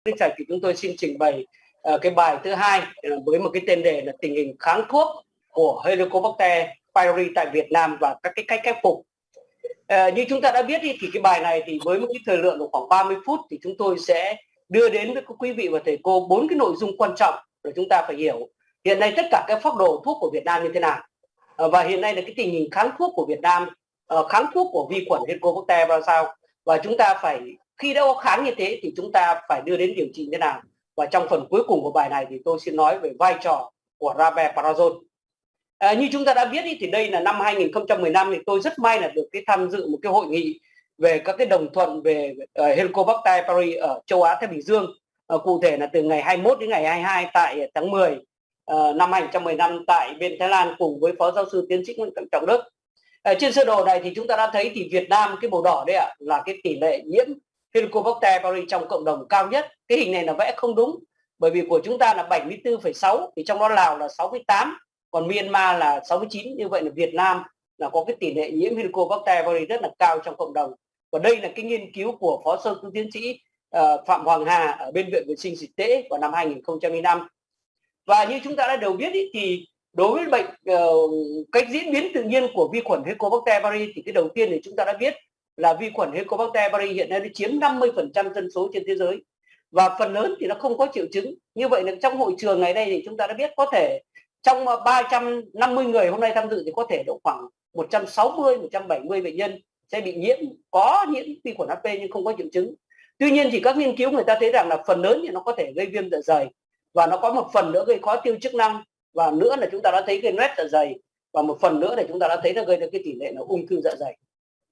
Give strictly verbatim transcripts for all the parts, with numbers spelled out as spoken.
Đức Trạch thì chúng tôi xin trình bày uh, cái bài thứ hai với một cái tên đề là tình hình kháng thuốc của Helicobacter pylori tại Việt Nam và các cái cách khắc phục. Uh, như chúng ta đã biết đi, thì cái bài này thì với một cái thời lượng khoảng ba mươi phút thì chúng tôi sẽ đưa đến với quý vị và thầy cô bốn cái nội dung quan trọng để chúng ta phải hiểu hiện nay tất cả các phác đồ thuốc của Việt Nam như thế nào, uh, và hiện nay là cái tình hình kháng thuốc của Việt Nam, uh, kháng thuốc của vi khuẩn Helicobacter ra sao, và chúng ta phải khi đã có kháng như thế thì chúng ta phải đưa đến điều trị thế nào. Và trong phần cuối cùng của bài này thì tôi xin nói về vai trò của Rabeprazole. À, như chúng ta đã biết ý, thì đây là năm hai nghìn không trăm mười lăm thì tôi rất may là được cái tham dự một cái hội nghị về các cái đồng thuận về uh, Helicobacter pylori ở châu Á Thái Bình Dương, uh, cụ thể là từ ngày hai mươi mốt đến ngày hai mươi hai tại tháng mười uh, năm hai nghìn không trăm mười lăm tại bên Thái Lan cùng với phó giáo sư tiến sĩ Nguyễn Trọng Đức. Uh, trên sơ đồ này thì chúng ta đã thấy thì Việt Nam, cái màu đỏ đấy ạ, là cái tỷ lệ nhiễm Helicobacter pylori trong cộng đồng cao nhất. Cái hình này là vẽ không đúng, bởi vì của chúng ta là bảy mươi tư phẩy sáu, thì trong đó Lào là sáu mươi tám, còn Myanmar là sáu mươi chín. Như vậy là Việt Nam là có cái tỷ lệ nhiễm Helicobacter pylori rất là cao trong cộng đồng. Và đây là cái nghiên cứu của phó sư tiến sĩ uh, Phạm Hoàng Hà ở bên Viện Vệ sinh Dịch tễ vào năm hai nghìn không trăm lẻ năm. Và như chúng ta đã đều biết ý, thì đối với bệnh uh, cách diễn biến tự nhiên của vi khuẩn Helicobacter pylori thì cái đầu tiên thì chúng ta đã biết là vi khuẩn Helicobacter pylori hiện nay nó chiếm năm mươi phần trăm dân số trên thế giới, và phần lớn thì nó không có triệu chứng. Như vậy là trong hội trường ngày nay thì chúng ta đã biết có thể trong ba trăm năm mươi người hôm nay tham dự thì có thể độ khoảng một trăm sáu mươi, một trăm bảy mươi bệnh nhân sẽ bị nhiễm, có nhiễm vi khuẩn hát pê nhưng không có triệu chứng. Tuy nhiên thì các nghiên cứu người ta thấy rằng là phần lớn thì nó có thể gây viêm dạ dày, và nó có một phần nữa gây khó tiêu chức năng, và nữa là chúng ta đã thấy gây loét dạ dày, và một phần nữa là chúng ta đã thấy nó gây ra cái tỷ lệ là ung thư dạ dày.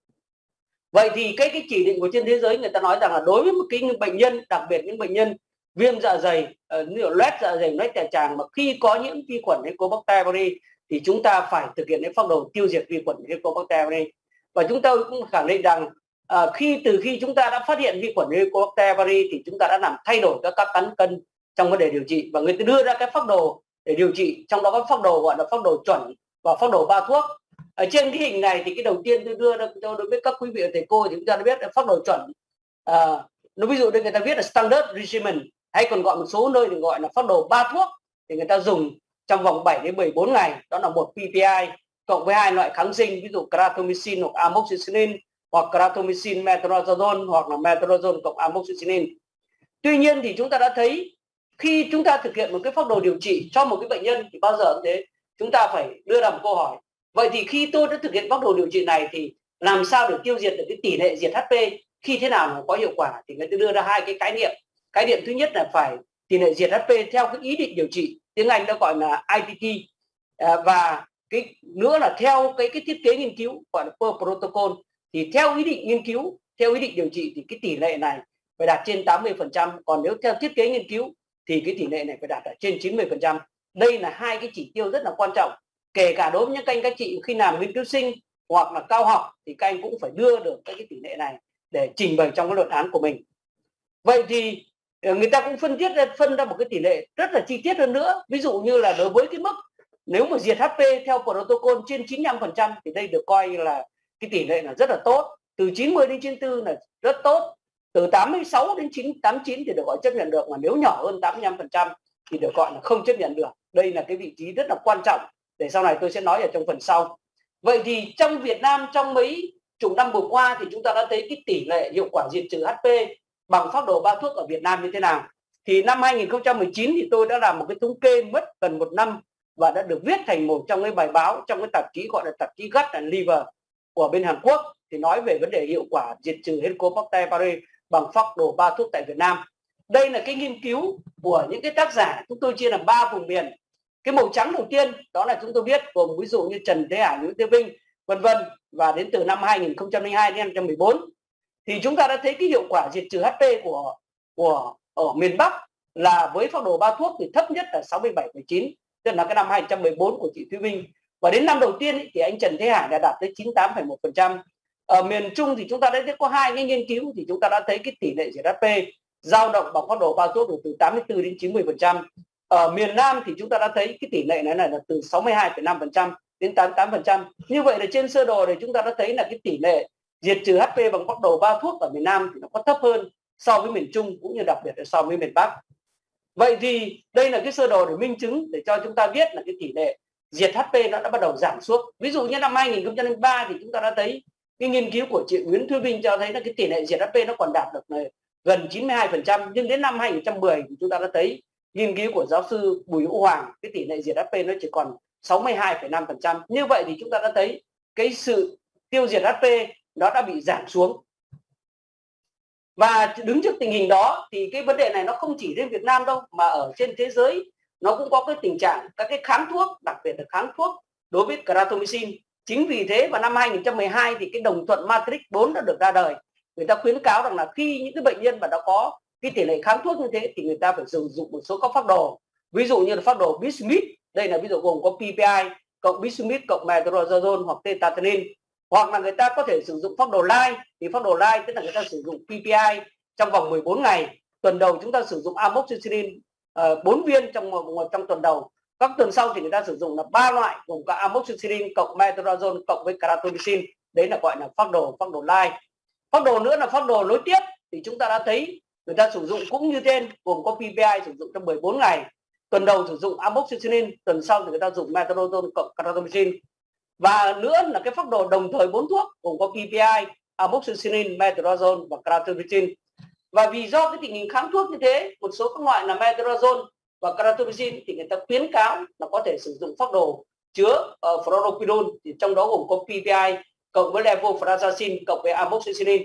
Vậy thì cái cái chỉ định của trên thế giới người ta nói rằng là đối với một cái bệnh nhân, đặc biệt những bệnh nhân viêm dạ dày, uh, như là loét dạ dày, loét đại tràng mà khi có nhiễm vi khuẩn Helicobacter pylori thì chúng ta phải thực hiện cái phác đồ tiêu diệt vi khuẩn Helicobacter pylori. Và chúng tôi cũng khẳng định rằng uh, khi từ khi chúng ta đã phát hiện vi khuẩn Helicobacter pylori thì chúng ta đã làm thay đổi các các cán cân trong vấn đề điều trị, và người ta đưa ra cái phác đồ để điều trị, trong đó có phác đồ gọi là phác đồ chuẩn và phác đồ ba thuốc. Ở trên cái hình này thì cái đầu tiên tôi đưa ra cho đối với các quý vị và thầy cô thì chúng ta đã biết là phác đồ chuẩn. À, nó ví dụ đây người ta viết là standard regimen, hay còn gọi một số nơi thì gọi là phác đồ ba thuốc, thì người ta dùng trong vòng bảy đến mười bốn ngày, đó là một pê pê i cộng với hai loại kháng sinh, ví dụ clarithromycin hoặc amoxicillin, hoặc clarithromycin metronidazole, hoặc là metronidazole cộng amoxicillin. Tuy nhiên thì chúng ta đã thấy khi chúng ta thực hiện một cái phác đồ điều trị cho một cái bệnh nhân thì bao giờ cũng thế, chúng ta phải đưa ra một câu hỏi. Vậy thì khi tôi đã thực hiện phác đồ điều trị này thì làm sao để tiêu diệt được cái tỷ lệ diệt hát pê, khi thế nào nó có hiệu quả? Thì người ta đưa ra hai cái khái niệm. Khái niệm thứ nhất là phải tỷ lệ diệt hát pê theo cái ý định điều trị, tiếng Anh nó gọi là i tê tê, và cái nữa là theo cái cái thiết kế nghiên cứu gọi là per protocol. Thì theo ý định nghiên cứu, theo ý định điều trị thì cái tỷ lệ này phải đạt trên tám mươi phần trăm, còn nếu theo thiết kế nghiên cứu thì cái tỷ lệ này phải đạt ở trên chín mươi phần trăm. Đây là hai cái chỉ tiêu rất là quan trọng. Kể cả đối với những các anh các chị khi làm nghiên cứu sinh hoặc là cao học thì các anh cũng phải đưa được cái tỷ lệ này để trình bày trong cái luận án của mình. Vậy thì người ta cũng phân tiết ra, phân ra một cái tỷ lệ rất là chi tiết hơn nữa. Ví dụ như là đối với cái mức nếu mà diệt hát pê theo protocol trên chín mươi lăm phần trăm thì đây được coi là cái tỷ lệ là rất là tốt. Từ chín mươi đến chín mươi tư là rất tốt. Từ tám mươi sáu đến tám mươi chín thì được gọi chấp nhận được, mà nếu nhỏ hơn tám mươi lăm phần trăm thì được gọi là không chấp nhận được. Đây là cái vị trí rất là quan trọng để sau này tôi sẽ nói ở trong phần sau. Vậy thì trong Việt Nam trong mấy chục năm vừa qua thì chúng ta đã thấy cái tỷ lệ hiệu quả diệt trừ hát pê bằng phác đồ ba thuốc ở Việt Nam như thế nào. Thì năm hai nghìn không trăm mười chín thì tôi đã làm một cái thống kê mất gần một năm và đã được viết thành một trong cái bài báo trong cái tạp chí gọi là tạp chí Gut and Liver của bên Hàn Quốc, thì nói về vấn đề hiệu quả diệt trừ Helicobacter pylori bằng phác đồ ba thuốc tại Việt Nam. Đây là cái nghiên cứu của những cái tác giả, chúng tôi chia làm ba vùng miền. Cái màu trắng đầu tiên đó là chúng tôi biết gồm ví dụ như Trần Thế Hải, Nguyễn Thế Vinh, vân vân, và đến từ năm hai nghìn không trăm lẻ hai đến hai nghìn không trăm mười bốn thì chúng ta đã thấy cái hiệu quả diệt trừ hát pê của của ở miền Bắc là với phác đồ ba thuốc thì thấp nhất là sáu mươi bảy phẩy chín, tức là cái năm hai nghìn không trăm mười bốn của chị Thúy Vinh, và đến năm đầu tiên ý, thì anh Trần Thế Hải đã đạt tới chín mươi tám phẩy một phần trăm. Ở miền Trung thì chúng ta đã thấy có hai cái nghiên cứu thì chúng ta đã thấy cái tỷ lệ diệt hát pê dao động bằng phác đồ ba thuốc từ tám mươi tư đến chín mươi phần trăm. Ở miền Nam thì chúng ta đã thấy cái tỷ lệ này là từ sáu mươi hai phẩy năm phần trăm đến tám mươi tám phần trăm. Như vậy là trên sơ đồ này chúng ta đã thấy là cái tỷ lệ diệt trừ hát pê bằng phác đồ ba thuốc ở miền Nam thì nó có thấp hơn so với miền Trung cũng như đặc biệt là so với miền Bắc. Vậy thì đây là cái sơ đồ để minh chứng để cho chúng ta biết là cái tỷ lệ diệt hát pê nó đã bắt đầu giảm xuống. Ví dụ như năm hai nghìn không trăm lẻ ba thì chúng ta đã thấy cái nghiên cứu của chị Nguyễn Thúy Vinh cho thấy là cái tỷ lệ diệt hát pê nó còn đạt được gần chín mươi hai phần trăm, nhưng đến năm hai nghìn không trăm mười thì chúng ta đã thấy nghiên cứu của giáo sư Bùi Hữu Hoàng, cái tỷ lệ diệt hát pê nó chỉ còn sáu mươi hai phẩy năm phần trăm. Như vậy thì chúng ta đã thấy cái sự tiêu diệt hát pê nó đã bị giảm xuống. Và đứng trước tình hình đó thì cái vấn đề này nó không chỉ riêng Việt Nam đâu, mà ở trên thế giới nó cũng có cái tình trạng các cái kháng thuốc, đặc biệt là kháng thuốc đối với Clarithromycin. Chính vì thế vào năm hai nghìn không trăm mười hai thì cái đồng thuận Matrix bốn đã được ra đời. Người ta khuyến cáo rằng là khi những cái bệnh nhân mà đã có cái tỷ lệ kháng thuốc như thế thì người ta phải sử dụng một số các phác đồ. Ví dụ như là phác đồ Bismuth, đây là ví dụ gồm có pê pê i cộng Bismuth cộng Metronidazole hoặc Tetracycline. Hoặc là người ta có thể sử dụng phác đồ Light, thì phác đồ Light tức là người ta sử dụng pê pê i trong vòng mười bốn ngày. Tuần đầu chúng ta sử dụng amoxicillin uh, bốn viên trong một trong tuần đầu. Các tuần sau thì người ta sử dụng là ba loại gồm cả amoxicillin cộng metronidazole cộng với clarithromycin. Đấy là gọi là phác đồ phác đồ Light. Phác đồ nữa là phác đồ nối tiếp, thì chúng ta đã thấy người ta sử dụng cũng như trên, gồm có pê pê i sử dụng trong mười bốn ngày. Tuần đầu sử dụng amoxicillin, tuần sau thì người ta dùng metronidazole cộng clarithromycin. Và nữa là cái phác đồ đồng thời bốn thuốc gồm có pê pê i, amoxicillin, metronidazole và clarithromycin. Và vì do cái tình hình kháng thuốc như thế, một số các loại là metronidazole và clarithromycin thì người ta khuyến cáo là có thể sử dụng phác đồ chứa uh, fluoroquinone, thì trong đó gồm có pê pê i cộng với levofloxacin cộng với amoxicillin.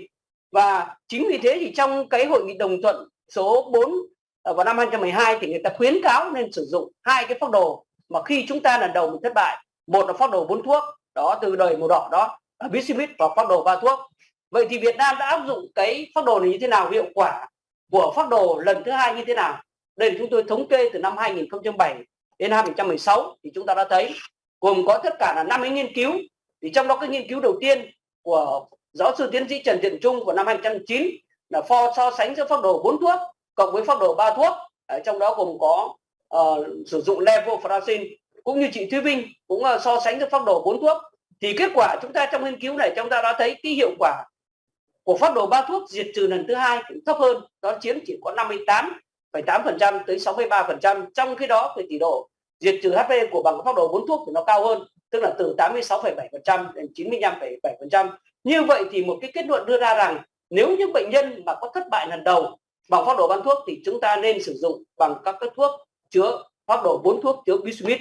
Và chính vì thế thì trong cái hội nghị đồng thuận số bốn uh, vào năm hai nghìn không trăm mười hai thì người ta khuyến cáo nên sử dụng hai cái phác đồ mà khi chúng ta lần đầu mình thất bại. Một là phác đồ bốn thuốc đó từ đời màu đỏ đó, Bismuth, và phác đồ ba thuốc. Vậy thì Việt Nam đã áp dụng cái phác đồ này như thế nào, hiệu quả của phác đồ lần thứ hai như thế nào? Đây là chúng tôi thống kê từ năm hai nghìn không trăm lẻ bảy đến hai nghìn không trăm mười sáu thì chúng ta đã thấy gồm có tất cả là năm cái nghiên cứu. Thì trong đó cái nghiên cứu đầu tiên của giáo sư tiến sĩ Trần Thiện Trung vào năm hai nghìn không trăm lẻ chín là pho so sánh giữa phác đồ bốn thuốc cộng với phác đồ ba thuốc. Ở trong đó gồm có uh, sử dụng levofloxacin, cũng như chị Thúy Vinh cũng uh, so sánh giữa phác đồ bốn thuốc. Thì kết quả chúng ta trong nghiên cứu này chúng ta đã thấy cái hiệu quả của phác đồ ba thuốc diệt trừ lần thứ hai cũng thấp hơn, đó chiếm chỉ có năm mươi tám phẩy tám phần trăm tới sáu mươi ba phần trăm. Trong khi đó về tỷ độ diệt trừ hát pê của bằng phác đồ bốn thuốc thì nó cao hơn, tức là từ tám mươi sáu phẩy bảy phần trăm đến chín mươi lăm phẩy bảy phần trăm. Như vậy thì một cái kết luận đưa ra rằng nếu những bệnh nhân mà có thất bại lần đầu bằng phác đồ ba thuốc thì chúng ta nên sử dụng bằng các cái thuốc chứa phác đồ bốn thuốc chứa Bismuth.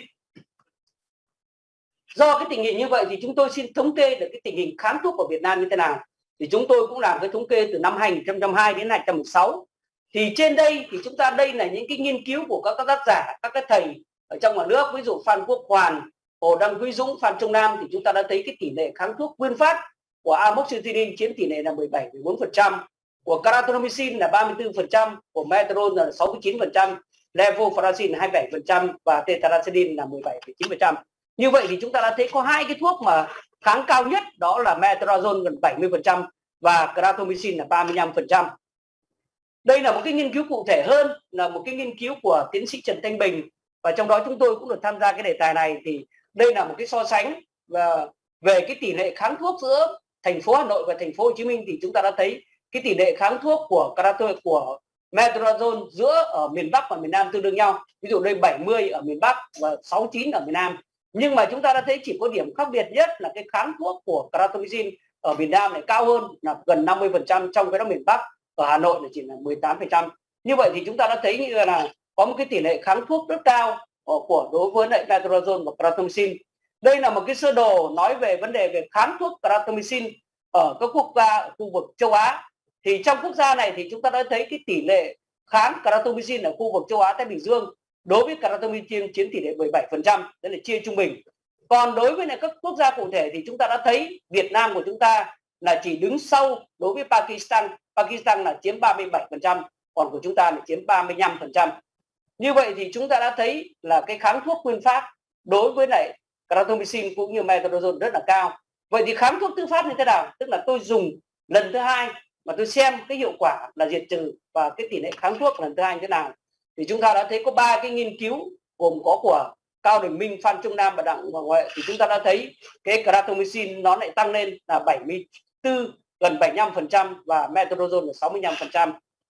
Do cái tình hình như vậy thì chúng tôi xin thống kê được cái tình hình kháng thuốc của Việt Nam như thế nào. Thì chúng tôi cũng làm cái thống kê từ năm hai nghìn không trăm lẻ hai đến hai nghìn không trăm mười sáu. Thì trên đây thì chúng ta đây là những cái nghiên cứu của các, các tác giả, các cái thầy ở trong ngoài nước, ví dụ Phan Quốc Hoàn, Hồ Đăng Quý Dũng, Phan Trung Nam, thì chúng ta đã thấy cái tỷ lệ kháng thuốc nguyên phát của amoxicillin chiếm tỷ lệ là mười bảy phẩy bốn phần trăm, của clarithromycin là ba mươi tư phần trăm, của metronidazole là sáu mươi chín phần trăm, levofloxacin là hai mươi bảy phần trăm và tetracycline là mười bảy phẩy chín phần trăm. Như vậy thì chúng ta đã thấy có hai cái thuốc mà kháng cao nhất, đó là metronidazole gần bảy mươi phần trăm và clarithromycin là ba mươi lăm phần trăm. Đây là một cái nghiên cứu cụ thể hơn, là một cái nghiên cứu của tiến sĩ Trần Thanh Bình, và trong đó chúng tôi cũng được tham gia cái đề tài này. Thì đây là một cái so sánh và về cái tỷ lệ kháng thuốc giữa thành phố Hà Nội và thành phố Hồ Chí Minh, thì chúng ta đã thấy cái tỷ lệ kháng thuốc của của metronidazole giữa ở miền Bắc và miền Nam tương đương nhau. Ví dụ đây bảy mươi ở miền Bắc và sáu mươi chín ở miền Nam. Nhưng mà chúng ta đã thấy chỉ có điểm khác biệt nhất là cái kháng thuốc của clarithromycin ở miền Nam lại cao hơn, là gần năm mươi phần trăm, trong cái đó miền Bắc ở Hà Nội là chỉ là mười tám phần trăm. Như vậy thì chúng ta đã thấy như là có một cái tỷ lệ kháng thuốc rất cao của đối với lại metronidazole và clarithromycin. Đây là một cái sơ đồ nói về vấn đề về kháng thuốc clarithromycin ở các quốc gia ở khu vực châu Á. Thì trong quốc gia này thì chúng ta đã thấy cái tỷ lệ kháng clarithromycin ở khu vực châu Á Thái Bình Dương đối với clarithromycin chiếm tỷ lệ mười bảy phần trăm, đấy là chia trung bình. Còn đối với lại các quốc gia cụ thể thì chúng ta đã thấy Việt Nam của chúng ta là chỉ đứng sau đối với Pakistan. Pakistan là chiếm ba mươi bảy phần trăm, còn của chúng ta là chiếm ba mươi lăm phần trăm. Như vậy thì chúng ta đã thấy là cái kháng thuốc nguyên phát đối với lại clarithromycin cũng như metronidazole rất là cao. Vậy thì kháng thuốc thứ phát như thế nào? Tức là tôi dùng lần thứ hai mà tôi xem cái hiệu quả là diệt trừ và cái tỷ lệ kháng thuốc lần thứ hai như thế nào. Thì chúng ta đã thấy có ba cái nghiên cứu gồm có của Cao Đình Minh, Phan Trung Nam và Đặng Hoàng Huệ, thì chúng ta đã thấy cái clarithromycin nó lại tăng lên là bảy mươi tư, gần bảy mươi lăm phần trăm và metronidazole là sáu mươi lăm phần trăm.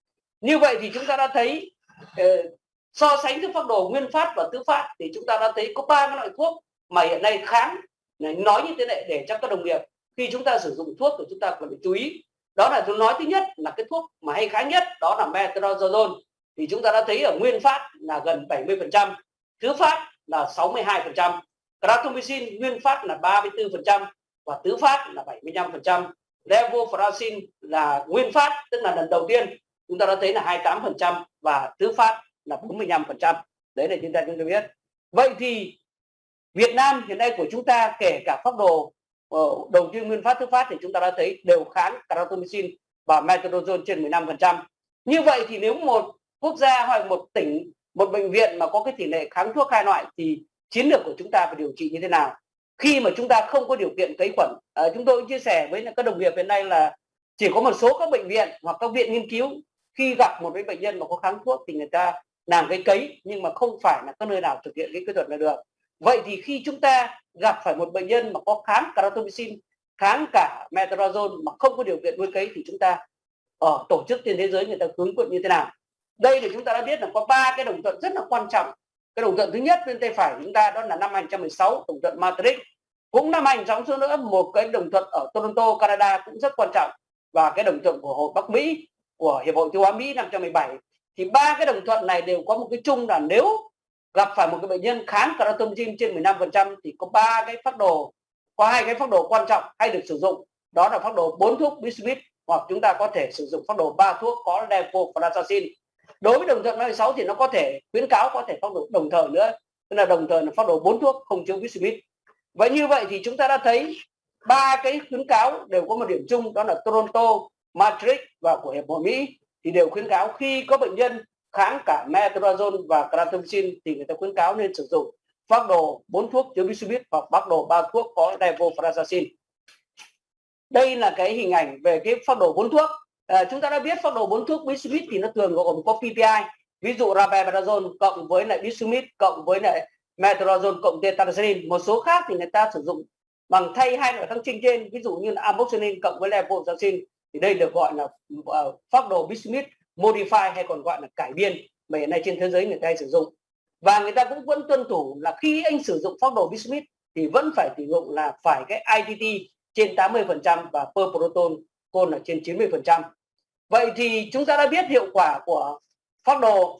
Như vậy thì chúng ta đã thấy uh, so sánh với phác đồ nguyên phát và tứ phát thì chúng ta đã thấy có ba cái loại thuốc mà hiện nay kháng. Nói như thế này để cho các đồng nghiệp khi chúng ta sử dụng thuốc thì chúng ta cần phải chú ý. Đó là tôi nói thứ nhất là cái thuốc mà hay kháng nhất đó là metronidazole, thì chúng ta đã thấy ở nguyên phát là gần bảy mươi phần trăm, thứ phát là sáu mươi hai phần trăm, clarithromycin nguyên phát là ba mươi tư phần trăm và tứ phát là bảy mươi lăm phần trăm. Levofloxacin là nguyên phát tức là lần đầu tiên chúng ta đã thấy là hai mươi tám phần trăm và tứ phát là bốn mươi lăm phần trăm. Đấy là chúng ta chúng ta biết. Vậy thì Việt Nam hiện nay của chúng ta kể cả phác đồ uh, đầu tiên nguyên phát, thứ phát thì chúng ta đã thấy đều kháng clarithromycin và metronidazole trên mười lăm phần trăm. Như vậy thì nếu một quốc gia hoặc một tỉnh, một bệnh viện mà có cái tỷ lệ kháng thuốc hai loại thì chiến lược của chúng ta phải điều trị như thế nào khi mà chúng ta không có điều kiện cấy khuẩn? À, chúng tôi cũng chia sẻ với các đồng nghiệp hiện nay là chỉ có một số các bệnh viện hoặc các viện nghiên cứu khi gặp một cái bệnh nhân mà có kháng thuốc thì người ta làm cái cấy, nhưng mà không phải là các nơi nào thực hiện cái kỹ thuật là được. Vậy thì khi chúng ta gặp phải một bệnh nhân mà có kháng clarithromycin, kháng cả metronidazole mà không có điều kiện nuôi cấy thì chúng ta ở tổ chức trên thế giới người ta hướng dẫn như thế nào? Đây thì chúng ta đã biết là có ba cái đồng thuận rất là quan trọng. Cái đồng thuận thứ nhất bên tay phải chúng ta đó là năm hai nghìn không trăm mười sáu, đồng thuận Maastricht. Cũng năm hai nghìn không trăm mười sáu nữa một cái đồng thuận ở Toronto, Canada cũng rất quan trọng, và cái đồng thuận của Hội Bắc Mỹ, của Hiệp hội Tiêu hóa Mỹ năm hai nghìn không trăm mười bảy. Thì ba cái đồng thuận này đều có một cái chung là nếu gặp phải một cái bệnh nhân kháng clarithromycin trên mười lăm phần trăm thì có ba cái phác đồ, có hai cái phác đồ quan trọng hay được sử dụng, đó là phác đồ bốn thuốc bismuth, hoặc chúng ta có thể sử dụng phác đồ ba thuốc có levofloxacin. Đối với đồng thuận năm mươi sáu thì nó có thể khuyến cáo có thể phác đồ đồng thời nữa, tức là đồng thời là phác đồ bốn thuốc không chứa bismuth. Vậy như vậy thì chúng ta đã thấy ba cái khuyến cáo đều có một điểm chung, đó là Toronto, Maastricht và của Hiệp hội Mỹ thì đều khuyến cáo khi có bệnh nhân kháng cả metronidazole và clarithromycin thì người ta khuyến cáo nên sử dụng phác đồ bốn thuốc chứa bismuth hoặc phác đồ ba thuốc có levofloxacin. Đây là cái hình ảnh về cái phác đồ bốn thuốc. À, chúng ta đã biết phác đồ bốn thuốc bismuth thì nó thường gồm có pê pê i, ví dụ rabeprazole cộng với lại bismuth cộng với lại metronidazole cộng tetracycline. Một số khác thì người ta sử dụng bằng thay hai loại kháng sinh trên, ví dụ như là amoxicillin cộng với levofloxacin, thì đây được gọi là uh, phác đồ bismuth modify hay còn gọi là cải biên mà hiện nay trên thế giới người ta hay sử dụng. Và người ta cũng vẫn tuân thủ là khi anh sử dụng phác đồ bismuth thì vẫn phải sử dụng là phải cái i tê tê trên tám mươi phần trăm và per proton côn là trên chín mươi phần trăm. Vậy thì chúng ta đã biết hiệu quả của phác đồ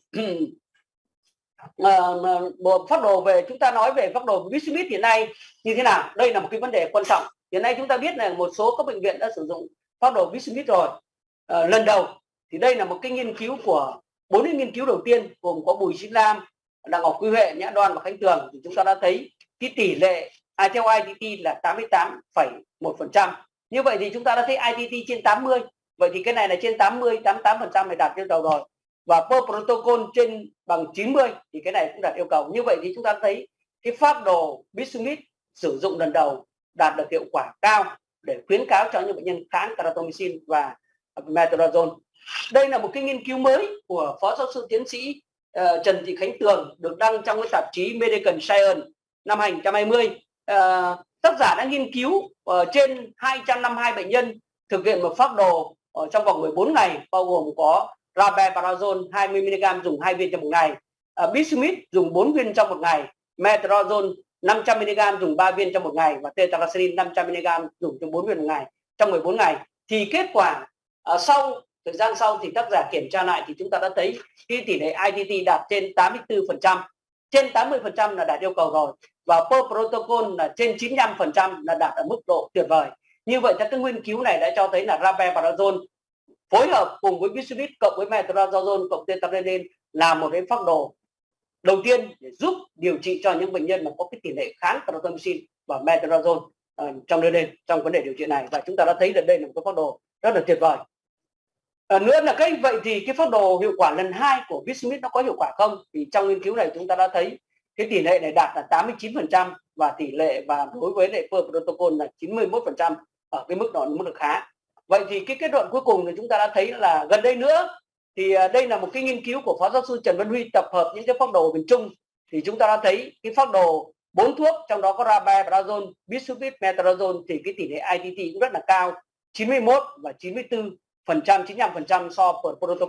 uh, phác đồ về chúng ta nói về phác đồ bismuth hiện nay như thế nào. Đây là một cái vấn đề quan trọng. Hiện nay chúng ta biết là một số các bệnh viện đã sử dụng phác đồ bismuth rồi. Uh, lần đầu thì đây là một cái nghiên cứu của bốn cái nghiên cứu đầu tiên gồm có Bùi Sĩ Lam, Đặng Ngọc Quy Huệ, Nhã Đoan và Khánh Tường, thì chúng ta đã thấy cái tỷ lệ à, theo i tê tê là tám mươi tám phẩy một phần trăm. Như vậy thì chúng ta đã thấy i tê tê trên tám mươi. Vậy thì cái này là trên tám mươi, tám mươi tám phần trăm này đạt yêu cầu rồi. Và per protocol trên bằng chín mươi thì cái này cũng đạt yêu cầu. Như vậy thì chúng ta thấy cái phác đồ bismuth sử dụng lần đầu đạt được hiệu quả cao để khuyến cáo cho những bệnh nhân kháng clarithromycin và metronidazole. Đây là một cái nghiên cứu mới của Phó Giáo sư Tiến sĩ uh, Trần Thị Khánh Tường được đăng trong cái tạp chí Medical Science năm hai nghìn không trăm hai mươi. Uh, tác giả đã nghiên cứu uh, trên hai trăm năm mươi hai bệnh nhân thực hiện một phác đồ uh, trong vòng mười bốn ngày, bao gồm có rabeprazole hai mươi mi li gam dùng hai viên trong một ngày, uh, bismuth dùng bốn viên trong một ngày, metronidazole năm trăm mi li gam dùng ba viên trong một ngày và tetracycline năm trăm mi li gam dùng trong bốn viên một ngày trong mười bốn ngày. Thì kết quả uh, sau thời gian sau thì tác giả kiểm tra lại thì chúng ta đã thấy cái tỷ lệ i tê tê đạt trên tám mươi tư phần trăm, trên tám mươi phần trăm là đạt yêu cầu rồi, và per protocol là trên chín mươi lăm phần trăm là đạt ở mức độ tuyệt vời. Như vậy các cái nghiên cứu này đã cho thấy là rabeprazole phối hợp cùng với bismuth cộng với metronidazole cộng tetracycline là một cái phác đồ đầu tiên để giúp điều trị cho những bệnh nhân mà có cái tỷ lệ kháng clarithromycin và metronidazole uh, trong đưa lên trong vấn đề điều trị này, và chúng ta đã thấy là đây là một cái phác đồ rất là tuyệt vời. À, nữa là cái vậy thì cái phác đồ hiệu quả lần hai của bismuth nó có hiệu quả không? Thì trong nghiên cứu này chúng ta đã thấy cái tỷ lệ này đạt là tám mươi chín phần trăm và tỷ lệ và đối với lại per protocol là chín mươi mốt phần trăm ở cái mức độ mức độ khá. Vậy thì cái kết luận cuối cùng thì chúng ta đã thấy là gần đây nữa thì đây là một cái nghiên cứu của Phó Giáo sư Trần Văn Huy tập hợp những cái phác đồ miền Trung, thì chúng ta đã thấy cái phác đồ bốn thuốc trong đó có rabeprazole, bismuth, metronidazole thì cái tỷ lệ i tê tê cũng rất là cao, chín mươi mốt và chín mươi tư phần trăm, chín mươi lăm phần trăm so với protocol.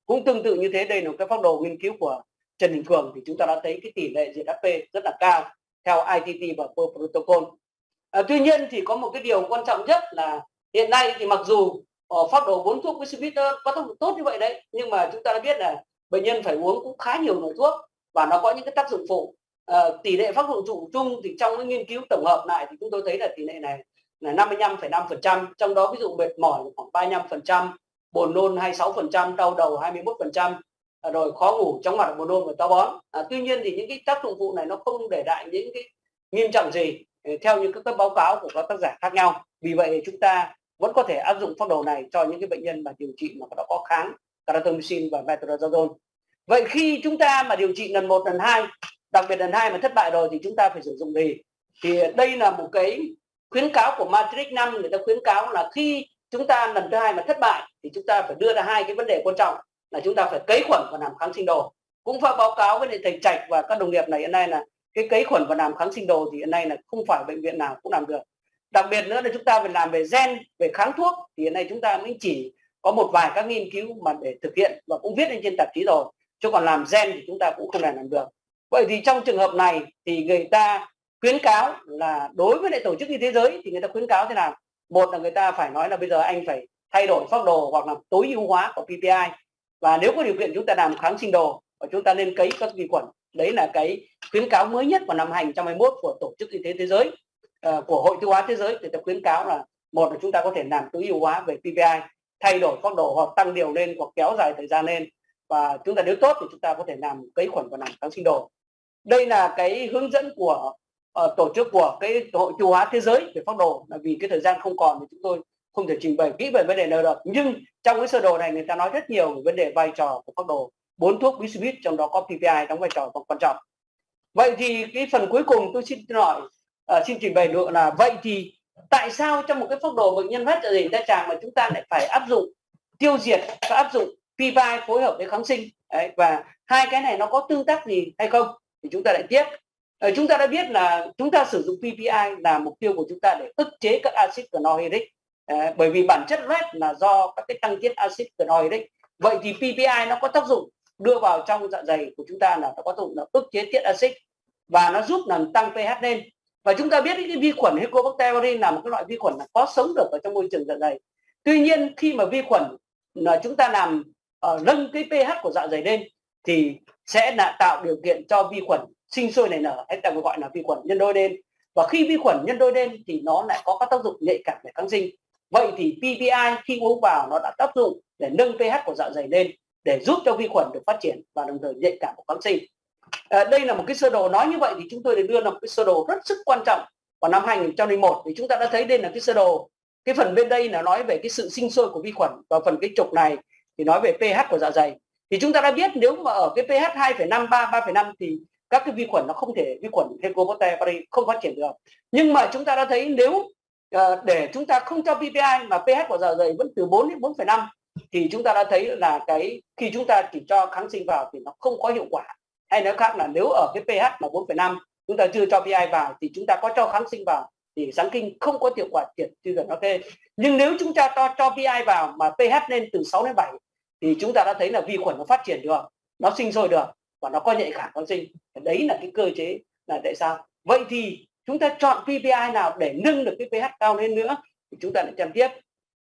Cũng tương tự như thế, đây là một cái phác đồ nghiên cứu của Trần Đình Cường thì chúng ta đã thấy cái tỷ lệ diệt hát pê rất là cao theo i tê tê và Pearl Protocol. À, tuy nhiên thì có một cái điều quan trọng nhất là hiện nay thì mặc dù uh, phác đồ bốn thuốc Bixibit có tác dụng tốt như vậy đấy, nhưng mà chúng ta đã biết là bệnh nhân phải uống cũng khá nhiều loại thuốc và nó có những cái tác dụng phụ. À, tỷ lệ tác dụng phụ chung thì trong cái nghiên cứu tổng hợp lại thì chúng tôi thấy là tỷ lệ này là năm mươi lăm phẩy năm phần trăm, trong đó ví dụ mệt mỏi khoảng ba mươi lăm phần trăm, buồn nôn hai mươi sáu phần trăm, đau đầu hai mươi mốt phần trăm, rồi khó ngủ, chóng mặt, buồn nôn và táo bón. À, tuy nhiên thì những cái tác dụng phụ này nó không để lại những cái nghiêm trọng gì theo như các báo cáo của các tác giả khác nhau. Vì vậy chúng ta vẫn có thể áp dụng phác đồ này cho những cái bệnh nhân mà điều trị mà đã có kháng clarithromycin và metronidazole. Vậy khi chúng ta mà điều trị lần một, lần hai, đặc biệt lần hai mà thất bại rồi thì chúng ta phải sử dụng gì? Thì đây là một cái khuyến cáo của Matrix năm, người ta khuyến cáo là khi chúng ta lần thứ hai mà thất bại thì chúng ta phải đưa ra hai cái vấn đề quan trọng là chúng ta phải cấy khuẩn và làm kháng sinh đồ. Cũng phải báo cáo với thầy Trạch và các đồng nghiệp này hiện nay là cái cấy khuẩn và làm kháng sinh đồ thì hiện nay là không phải bệnh viện nào cũng làm được. Đặc biệt nữa là chúng ta phải làm về gen, về kháng thuốc thì hiện nay chúng ta mới chỉ có một vài các nghiên cứu mà để thực hiện và cũng viết lên trên tạp chí rồi, chứ còn làm gen thì chúng ta cũng không thể làm được. Vậy thì trong trường hợp này thì người ta khuyến cáo là đối với lại tổ chức y tế giới thì người ta khuyến cáo thế nào? Một là người ta phải nói là bây giờ anh phải thay đổi phác đồ hoặc là tối ưu hóa của pê pê i, và nếu có điều kiện chúng ta làm kháng sinh đồ và chúng ta nên cấy các vi khuẩn. Đấy là cái khuyến cáo mới nhất vào năm hai nghìn không trăm hai mươi mốt của tổ chức y tế thế giới, uh, của Hội tiêu hóa thế giới. Người ta khuyến cáo là một là chúng ta có thể làm tối ưu hóa về pê pê i, thay đổi phác đồ hoặc tăng điều lên hoặc kéo dài thời gian lên, và chúng ta nếu tốt thì chúng ta có thể làm cấy khuẩn và làm kháng sinh đồ. Đây là cái hướng dẫn của uh, tổ chức của cái Hội tiêu hóa thế giới về phác đồ. Là vì cái thời gian không còn thì chúng tôi không thể trình bày kỹ về vấn đề này được, nhưng trong cái sơ đồ này người ta nói rất nhiều về vấn đề vai trò của phác đồ bốn thuốc Bixibit, trong đó có pê pê i đóng vai trò quan trọng. Vậy thì cái phần cuối cùng tôi xin hỏi, uh, xin trình bày nữa là vậy thì tại sao trong một cái phác đồ bệnh nhân loét dạ dày đại tràng mà chúng ta lại phải áp dụng tiêu diệt và áp dụng pê pê i phối hợp với kháng sinh? Đấy, và hai cái này nó có tương tác gì hay không? Thì chúng ta lại tiếp. Uh, chúng ta đã biết là chúng ta sử dụng pê pê i là mục tiêu của chúng ta để ức chế các axit chlorhydric, uh, bởi vì bản chất loét là do các cái tăng tiết axit chlorhydric. Vậy thì pê pê i nó có tác dụng đưa vào trong dạ dày của chúng ta là nó có tác dụng là ức chế tiết axit và nó giúp làm tăng pH lên. Và chúng ta biết cái vi khuẩn Helicobacter pylori là một cái loại vi khuẩn là có sống được ở trong môi trường dạ dày. Tuy nhiên khi mà vi khuẩn là chúng ta làm uh, nâng cái pH của dạ dày lên thì sẽ là tạo điều kiện cho vi khuẩn sinh sôi nảy nở, hay ta gọi là vi khuẩn nhân đôi lên. Và khi vi khuẩn nhân đôi lên thì nó lại có các tác dụng nhạy cảm về kháng sinh. Vậy thì pê pê i khi uống vào nó đã tác dụng để nâng pH của dạ dày lên, để giúp cho vi khuẩn được phát triển và đồng thời nhạy cảm của kháng sinh. À, đây là một cái sơ đồ. Nói như vậy thì chúng tôi đã đưa ra một cái sơ đồ rất sức quan trọng vào năm hai nghìn không trăm lẻ một, thì chúng ta đã thấy đây là cái sơ đồ. Cái phần bên đây là nói về cái sự sinh sôi của vi khuẩn, và phần cái trục này thì nói về pH của dạ dày. Thì chúng ta đã biết nếu mà ở cái pH hai phẩy năm, ba, ba phẩy năm thì các cái vi khuẩn nó không thể, vi khuẩn Helicobacter pylori không phát triển được. Nhưng mà chúng ta đã thấy nếu uh, để chúng ta không cho pê pê i mà pH của dạ dày vẫn từ bốn đến bốn phẩy năm thì chúng ta đã thấy là cái khi chúng ta chỉ cho kháng sinh vào thì nó không có hiệu quả. Hay nói khác là nếu ở cái pH mà bốn phẩy năm chúng ta chưa cho pê pê i vào thì chúng ta có cho kháng sinh vào thì kháng sinh không có hiệu quả triệt tiêu chuẩn ok. Nhưng nếu chúng ta cho, cho pê pê i vào mà pH lên từ sáu đến bảy thì chúng ta đã thấy là vi khuẩn nó phát triển được, nó sinh sôi được và nó có nhạy cảm kháng sinh. Đấy là cái cơ chế là tại sao. Vậy thì chúng ta chọn pê pê i nào để nâng được cái pH cao lên nữa thì chúng ta lại xem tiếp.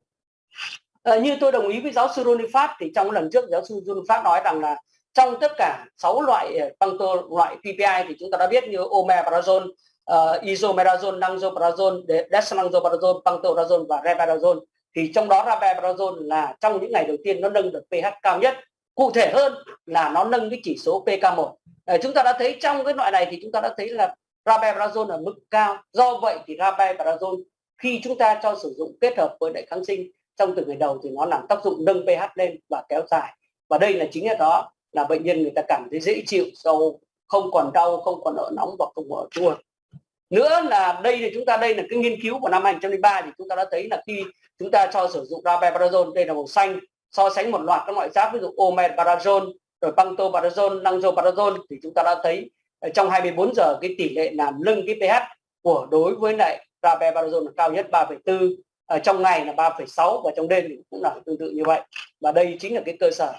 À, như tôi đồng ý với giáo sư Ronnie Phát thì trong lần trước giáo sư Ronnie Phát nói rằng là trong tất cả sáu loại băng loại pê pê i thì chúng ta đã biết như omeprazole, uh, isomeprazole, lansoprazole, dexlansoprazole, pantoprazole và rabeprazole, thì trong đó rabeprazole là trong những ngày đầu tiên nó nâng được pH cao nhất. Cụ thể hơn là nó nâng cái chỉ số pê ca một. À, chúng ta đã thấy trong cái loại này thì chúng ta đã thấy là rabeprazole ở mức cao. Do vậy thì rabeprazole khi chúng ta cho sử dụng kết hợp với đại kháng sinh trong từ ngày đầu thì nó làm tác dụng nâng pH lên và kéo dài. Và đây là chính là đó là bệnh nhân người ta cảm thấy dễ chịu, sau không còn đau, không còn ở nóng và không ở chua. Nữa là đây thì chúng ta đây là cái nghiên cứu của năm hai nghìn không trăm lẻ ba thì chúng ta đã thấy là khi chúng ta cho sử dụng rabeprazole, đây là màu xanh, so sánh một loạt các loại giáp ví dụ omeprazole, rồi pantoprazole, lansoprazole thì chúng ta đã thấy trong hai mươi bốn giờ cái tỷ lệ làm nâng cái pH của đối với lại rabeprazole là cao nhất ba phẩy bốn, ở trong ngày là ba phẩy sáu và trong đêm thì cũng là tương tự như vậy. Và đây chính là cái cơ sở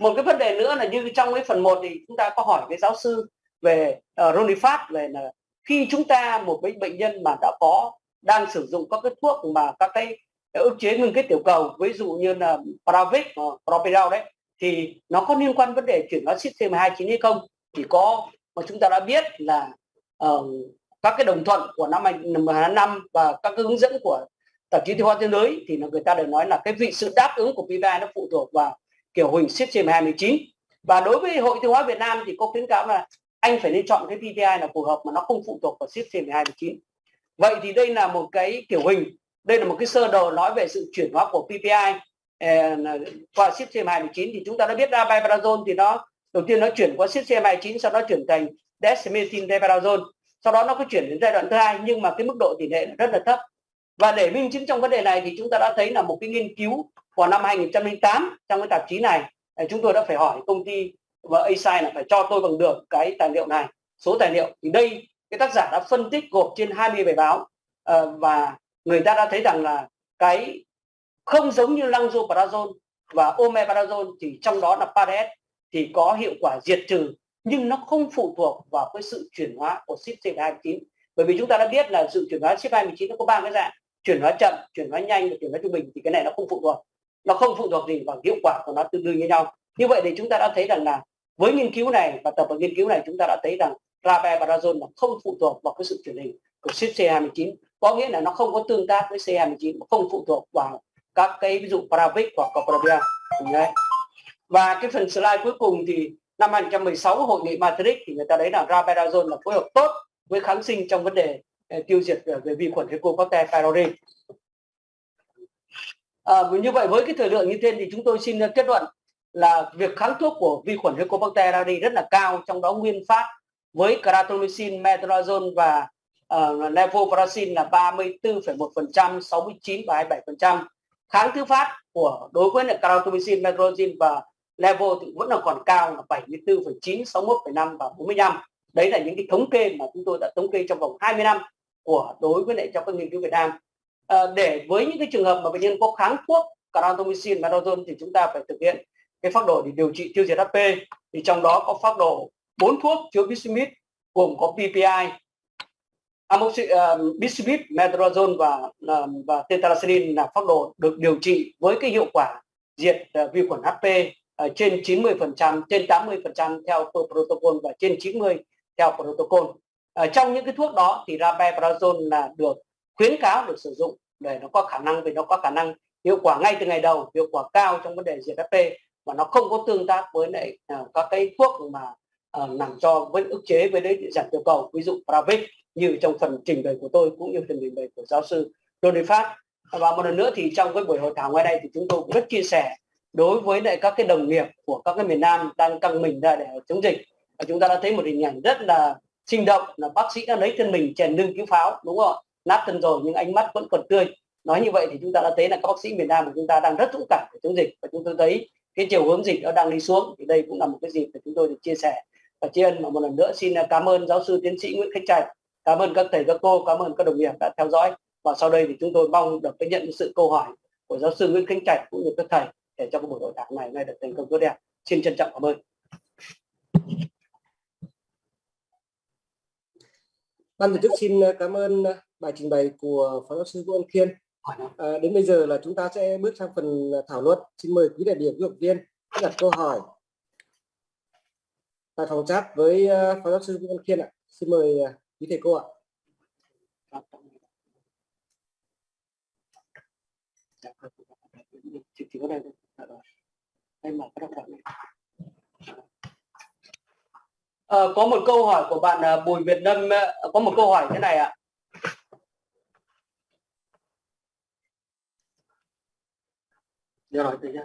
Một cái vấn đề nữa là như trong cái phần một thì chúng ta có hỏi với giáo sư về uh, Ronifat về là khi chúng ta một cái bệnh nhân mà đã có đang sử dụng các cái thuốc mà các cái ức chế ngưng kết tiểu cầu, ví dụ như là Plavix, Propiral đấy, thì nó có liên quan vấn đề chuyển hóa xít xê em hai chín hay không? Thì có, mà chúng ta đã biết là uh, các cái đồng thuận của năm hai nghìn không trăm lẻ năm và các cái hướng dẫn của tạp chí tiêu hóa thế giới thì người ta đều nói là cái vị sự đáp ứng của pê pê i nó phụ thuộc vào kiểu hình xít xê em hai chín. Và đối với Hội Tiêu hóa Việt Nam thì có khuyến cáo là anh phải nên chọn cái pê pê i là phù hợp mà nó không phụ thuộc vào xít xê em hai chín. Vậy thì đây là một cái kiểu hình, đây là một cái sơ đồ nói về sự chuyển hóa của pê pê i eh, qua xít xê em hai chín. Thì chúng ta đã biết ra Rabeparazole thì nó đầu tiên nó chuyển qua xít xê em hai chín, sau đó chuyển thành Dexamethasone, sau đó nó có chuyển đến giai đoạn thứ hai, nhưng mà cái mức độ tỷ lệ rất là thấp. Và để minh chứng trong vấn đề này thì chúng ta đã thấy là một cái nghiên cứu vào năm hai nghìn không trăm lẻ tám trong cái tạp chí này, chúng tôi đã phải hỏi công ty và a ét i là phải cho tôi bằng được cái tài liệu này, số tài liệu. Thì đây cái tác giả đã phân tích gộp trên hai mươi bài báo, à, và người ta đã thấy rằng là cái không giống như Lansoprazole và Omeprazole thì trong đó là Pares thì có hiệu quả diệt trừ, nhưng nó không phụ thuộc vào cái sự chuyển hóa của xít xê em hai chín. Bởi vì chúng ta đã biết là sự chuyển hóa xít xê em hai chín nó có ba cái dạng: chuyển hóa chậm, chuyển hóa nhanh và chuyển hóa trung bình. Thì cái này nó không phụ thuộc, nó không phụ thuộc gì vào hiệu quả của nó, tương đương như nhau. Như vậy thì chúng ta đã thấy rằng là với nghiên cứu này và tập hợp nghiên cứu này, chúng ta đã thấy rằng Rabeparazole là không phụ thuộc vào cái sự chuyển hình của xít xê em hai chín, có nghĩa là nó không có tương tác với xê hai chín, không phụ thuộc vào các cái ví dụ Plavix hoặc Copropia. Và cái phần slide cuối cùng thì năm hai nghìn không trăm mười sáu hội nghị Madrid thì người ta thấy là Rabeparazole là phối hợp tốt với kháng sinh trong vấn đề uh, tiêu diệt uh, về vi khuẩn Helicobacter pylori. À, như vậy với cái thời lượng như thế thì chúng tôi xin kết luận là việc kháng thuốc của vi khuẩn Helicobacter pylori rất là cao, trong đó nguyên phát với Clarithromycin, Metronidazole và uh, Levofloxacin là ba mươi tư phẩy một phần trăm, sáu mươi chín và hai mươi bảy phần trăm. Kháng thứ phát của đối với Clarithromycin, Metronidazole và Levo thì vẫn là còn cao là bảy mươi tư phẩy chín, sáu mươi mốt phẩy năm và bốn mươi lăm. Đấy là những cái thống kê mà chúng tôi đã thống kê trong vòng hai mươi năm của đối với lại trong các nghiên cứu Việt Nam. À, để với những cái trường hợp mà bệnh nhân có kháng thuốc Clarithromycin, Metronidazole thì chúng ta phải thực hiện cái phác đồ để điều trị tiêu diệt hát pê. Thì trong đó có phác đồ bốn thuốc chứa bismuth gồm có pê pê i, amoxi, uh, bismuth, metronidazole và uh, và tetracycline là phác đồ được điều trị với cái hiệu quả diệt uh, vi khuẩn hát pê uh, trên chín mươi phần trăm, trên tám mươi phần trăm theo protocol và trên chín mươi theo protocol. Uh, trong những cái thuốc đó thì Rabeparazole là được khuyến cáo được sử dụng để nó có khả năng, vì nó có khả năng hiệu quả ngay từ ngày đầu, hiệu quả cao trong vấn đề diệt hát pê, và nó không có tương tác với lại uh, các cái thuốc mà uh, làm cho với ức chế với đấy giảm tiểu cầu, ví dụ Plavix, như trong phần trình bày của tôi cũng như phần trình bày của giáo sư Ronifat. Và một lần nữa thì trong cái buổi hội thảo ngày nay thì chúng tôi cũng rất chia sẻ đối với lại các cái đồng nghiệp của các cái miền Nam đang căng mình ra để chống dịch. Và chúng ta đã thấy một hình ảnh rất là sinh động là bác sĩ đã lấy thân mình chèn lưng cứu pháo, đúng không? Nát thân rồi nhưng ánh mắt vẫn còn tươi. Nói như vậy thì chúng ta đã thấy là các bác sĩ miền Nam của chúng ta đang rất dũng cảm để chống dịch, và chúng tôi thấy cái chiều hướng dịch nó đang đi xuống. Thì đây cũng là một cái dịp để chúng tôi được chia sẻ và tri ân. Và một lần nữa xin cảm ơn giáo sư tiến sĩ Nguyễn Khánh Trạch, cảm ơn các thầy các cô, cảm ơn các đồng nghiệp đã theo dõi. Và sau đây thì chúng tôi mong được nhận sự câu hỏi của giáo sư Nguyễn Khánh Trạch cũng như các thầy để cho cái buổi hội thảo này nay được thành công tốt đẹp. Xin trân trọng cảm ơn. Ban tổ chức xin cảm ơn bài trình bày của phó giáo sư Vũ Văn Khiên. À, đến bây giờ là chúng ta sẽ bước sang phần thảo luận. Xin mời quý đại biểu, quý học viên đặt câu hỏi tại phòng chat với phó giáo sư Vũ Văn Khiên ạ. Xin mời quý thầy cô ạ. Chỉ có đây thôi. Đây mở cái đọc này. À, có một câu hỏi của bạn Bùi Việt Lâm, có một câu hỏi thế này ạ. Rồi, nhá.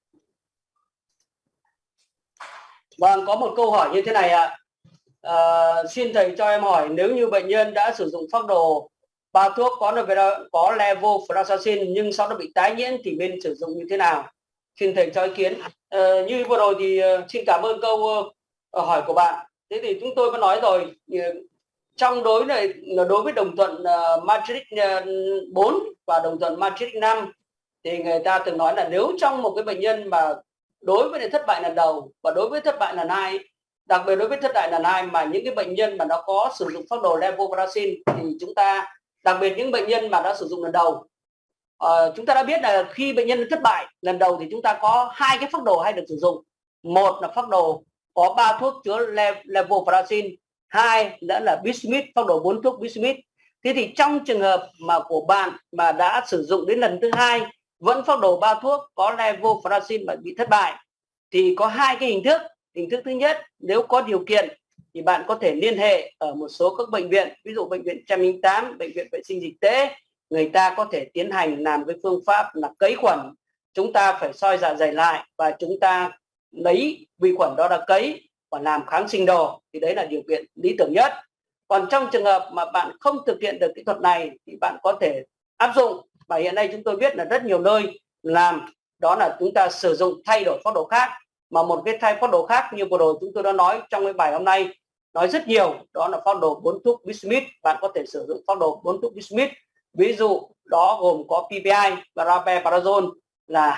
Vâng, có một câu hỏi như thế này ạ. À, xin thầy cho em hỏi, nếu như bệnh nhân đã sử dụng phác đồ ba thuốc có có Levofloxacin nhưng sau đó bị tái nhiễm thì nên sử dụng như thế nào? Xin thầy cho ý kiến. À, như vừa rồi thì uh, xin cảm ơn câu uh, hỏi của bạn. Thế thì chúng tôi có nói rồi, trong đối này đối với đồng thuận uh, Matrix bốn và đồng thuận Matrix năm thì người ta từng nói là nếu trong một cái bệnh nhân mà đối với thất bại lần đầu và đối với thất bại lần hai, đặc biệt đối với thất bại lần hai mà những cái bệnh nhân mà nó có sử dụng phác đồ levofloxacin thì chúng ta, đặc biệt những bệnh nhân mà đã sử dụng lần đầu, uh, chúng ta đã biết là khi bệnh nhân thất bại lần đầu thì chúng ta có hai cái phác đồ hay được sử dụng. Một là phác đồ có ba thuốc chứa levofloxacin, hai nữa là bismuth, phác đồ bốn thuốc bismuth. Thế thì trong trường hợp mà của bạn mà đã sử dụng đến lần thứ hai vẫn phác đồ ba thuốc có levofloxacin mà bị thất bại thì có hai cái hình thức. Hình thức thứ nhất, nếu có điều kiện thì bạn có thể liên hệ ở một số các bệnh viện, ví dụ bệnh viện một không tám, bệnh viện vệ sinh dịch tễ, người ta có thể tiến hành làm cái phương pháp là cấy khuẩn. Chúng ta phải soi dạ dày lại và chúng ta lấy vi khuẩn đó đã cấy và làm kháng sinh đồ, thì đấy là điều kiện lý tưởng nhất. Còn trong trường hợp mà bạn không thực hiện được kỹ thuật này thì bạn có thể áp dụng, và hiện nay chúng tôi biết là rất nhiều nơi làm, đó là chúng ta sử dụng thay đổi phác đồ khác. Mà một cái thay phác đồ khác như vừa rồi chúng tôi đã nói trong cái bài hôm nay, nói rất nhiều, đó là phác đồ bốn thuốc bismuth. Bạn có thể sử dụng phác đồ bốn thuốc bismuth, ví dụ đó gồm có pê pê i và rabeparazole là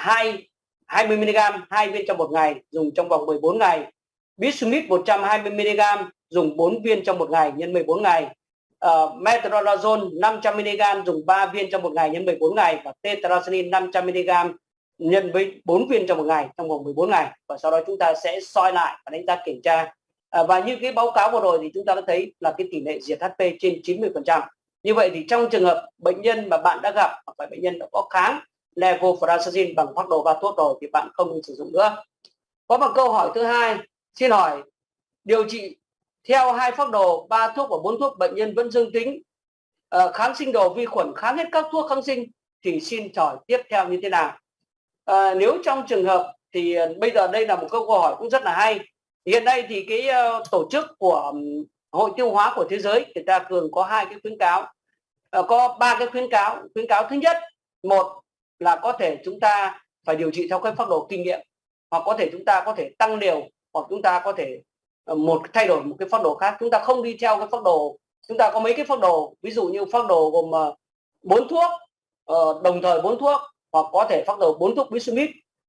hai mươi mi-li-gam hai viên trong một ngày, dùng trong vòng mười bốn ngày. Bismuth một trăm hai mươi mi-li-gam dùng bốn viên trong một ngày nhân mười bốn ngày. Uh, Metronidazole năm trăm mi-li-gam dùng ba viên trong một ngày nhân mười bốn ngày, và tetracycline năm trăm mi-li-gam nhân với bốn viên trong một ngày trong vòng mười bốn ngày. Và sau đó chúng ta sẽ soi lại và đánh giá kiểm tra. À, và như cái báo cáo vừa rồi thì chúng ta đã thấy là cái tỷ lệ diệt hát pê trên chín mươi phần trăm. Như vậy thì trong trường hợp bệnh nhân mà bạn đã gặp hoặc là bệnh nhân đã có kháng levofloxacin bằng phác đồ ba thuốc rồi thì bạn không nên sử dụng nữa. Có một câu hỏi thứ hai, xin hỏi điều trị theo hai phác đồ ba thuốc và bốn thuốc bệnh nhân vẫn dương tính uh, kháng sinh đồ vi khuẩn kháng hết các thuốc kháng sinh thì xin hỏi tiếp theo như thế nào? Uh, nếu trong trường hợp thì uh, bây giờ đây là một câu hỏi cũng rất là hay. Hiện nay thì cái uh, tổ chức của um, Hội Tiêu hóa của thế giới, người ta thường có hai cái khuyến cáo, uh, có ba cái khuyến cáo. Khuyến cáo thứ nhất, một là có thể chúng ta phải điều trị theo cái phác đồ kinh nghiệm, hoặc có thể chúng ta có thể tăng liều, hoặc chúng ta có thể uh, một thay đổi một cái phác đồ khác. Chúng ta không đi theo cái phác đồ, chúng ta có mấy cái phác đồ, ví dụ như phác đồ gồm bốn uh, thuốc, uh, đồng thời bốn thuốc, hoặc có thể phác đồ bốn thuốc bismuth.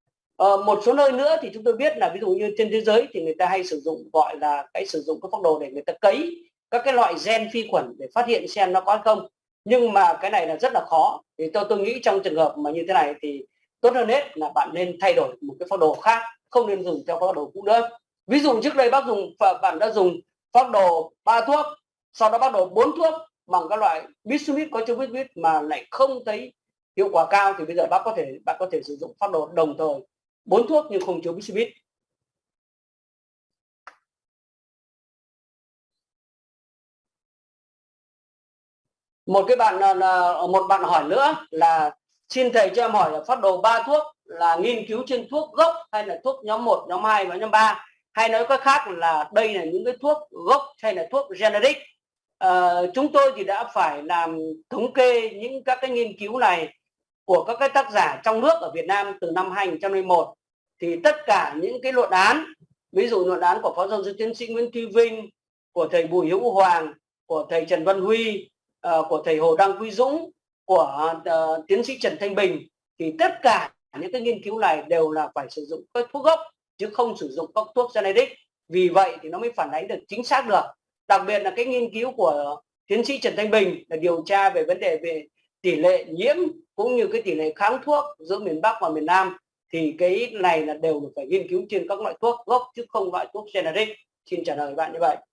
Ờ, một số nơi nữa thì chúng tôi biết là ví dụ như trên thế giới thì người ta hay sử dụng gọi là cái sử dụng cái phác đồ để người ta cấy các cái loại gen vi khuẩn để phát hiện xem nó có hay không. Nhưng mà cái này là rất là khó. Thì tôi tôi nghĩ trong trường hợp mà như thế này thì tốt hơn hết là bạn nên thay đổi một cái phác đồ khác, không nên dùng theo phác đồ cũ nữa. Ví dụ trước đây bác dùng bạn đã dùng phác đồ ba thuốc, sau đó bắt đầu bốn thuốc bằng các loại bismuth có chứa bismuth mà lại không thấy hiệu quả cao, thì bây giờ bác có thể bạn có thể sử dụng phác đồ đồng thời bốn thuốc nhưng không chứa bismuth. Một cái bạn một bạn hỏi nữa là xin thầy cho em hỏi là phác đồ ba thuốc là nghiên cứu trên thuốc gốc hay là thuốc nhóm một, nhóm hai và nhóm ba, hay nói cách khác là đây là những cái thuốc gốc hay là thuốc generic. À, chúng tôi thì đã phải làm thống kê những các cái nghiên cứu này của các cái tác giả trong nước ở Việt Nam từ năm hai nghìn không trăm lẻ một. Thì tất cả những cái luận án, ví dụ luận án của phó giáo sư tiến sĩ Nguyễn Thúy Vinh, của thầy Bùi Hữu Hoàng, của thầy Trần Văn Huy, uh, của thầy Hồ Đăng Quý Dũng, của uh, tiến sĩ Trần Thanh Bình, thì tất cả những cái nghiên cứu này đều là phải sử dụng các thuốc gốc chứ không sử dụng các thuốc generic. Vì vậy thì nó mới phản ánh được chính xác được. Đặc biệt là cái nghiên cứu của tiến sĩ Trần Thanh Bình là điều tra về vấn đề về tỷ lệ nhiễm cũng như cái tỷ lệ kháng thuốc giữa miền Bắc và miền Nam, thì cái này là đều phải nghiên cứu trên các loại thuốc gốc chứ không loại thuốc generic. Xin trả lời bạn như vậy.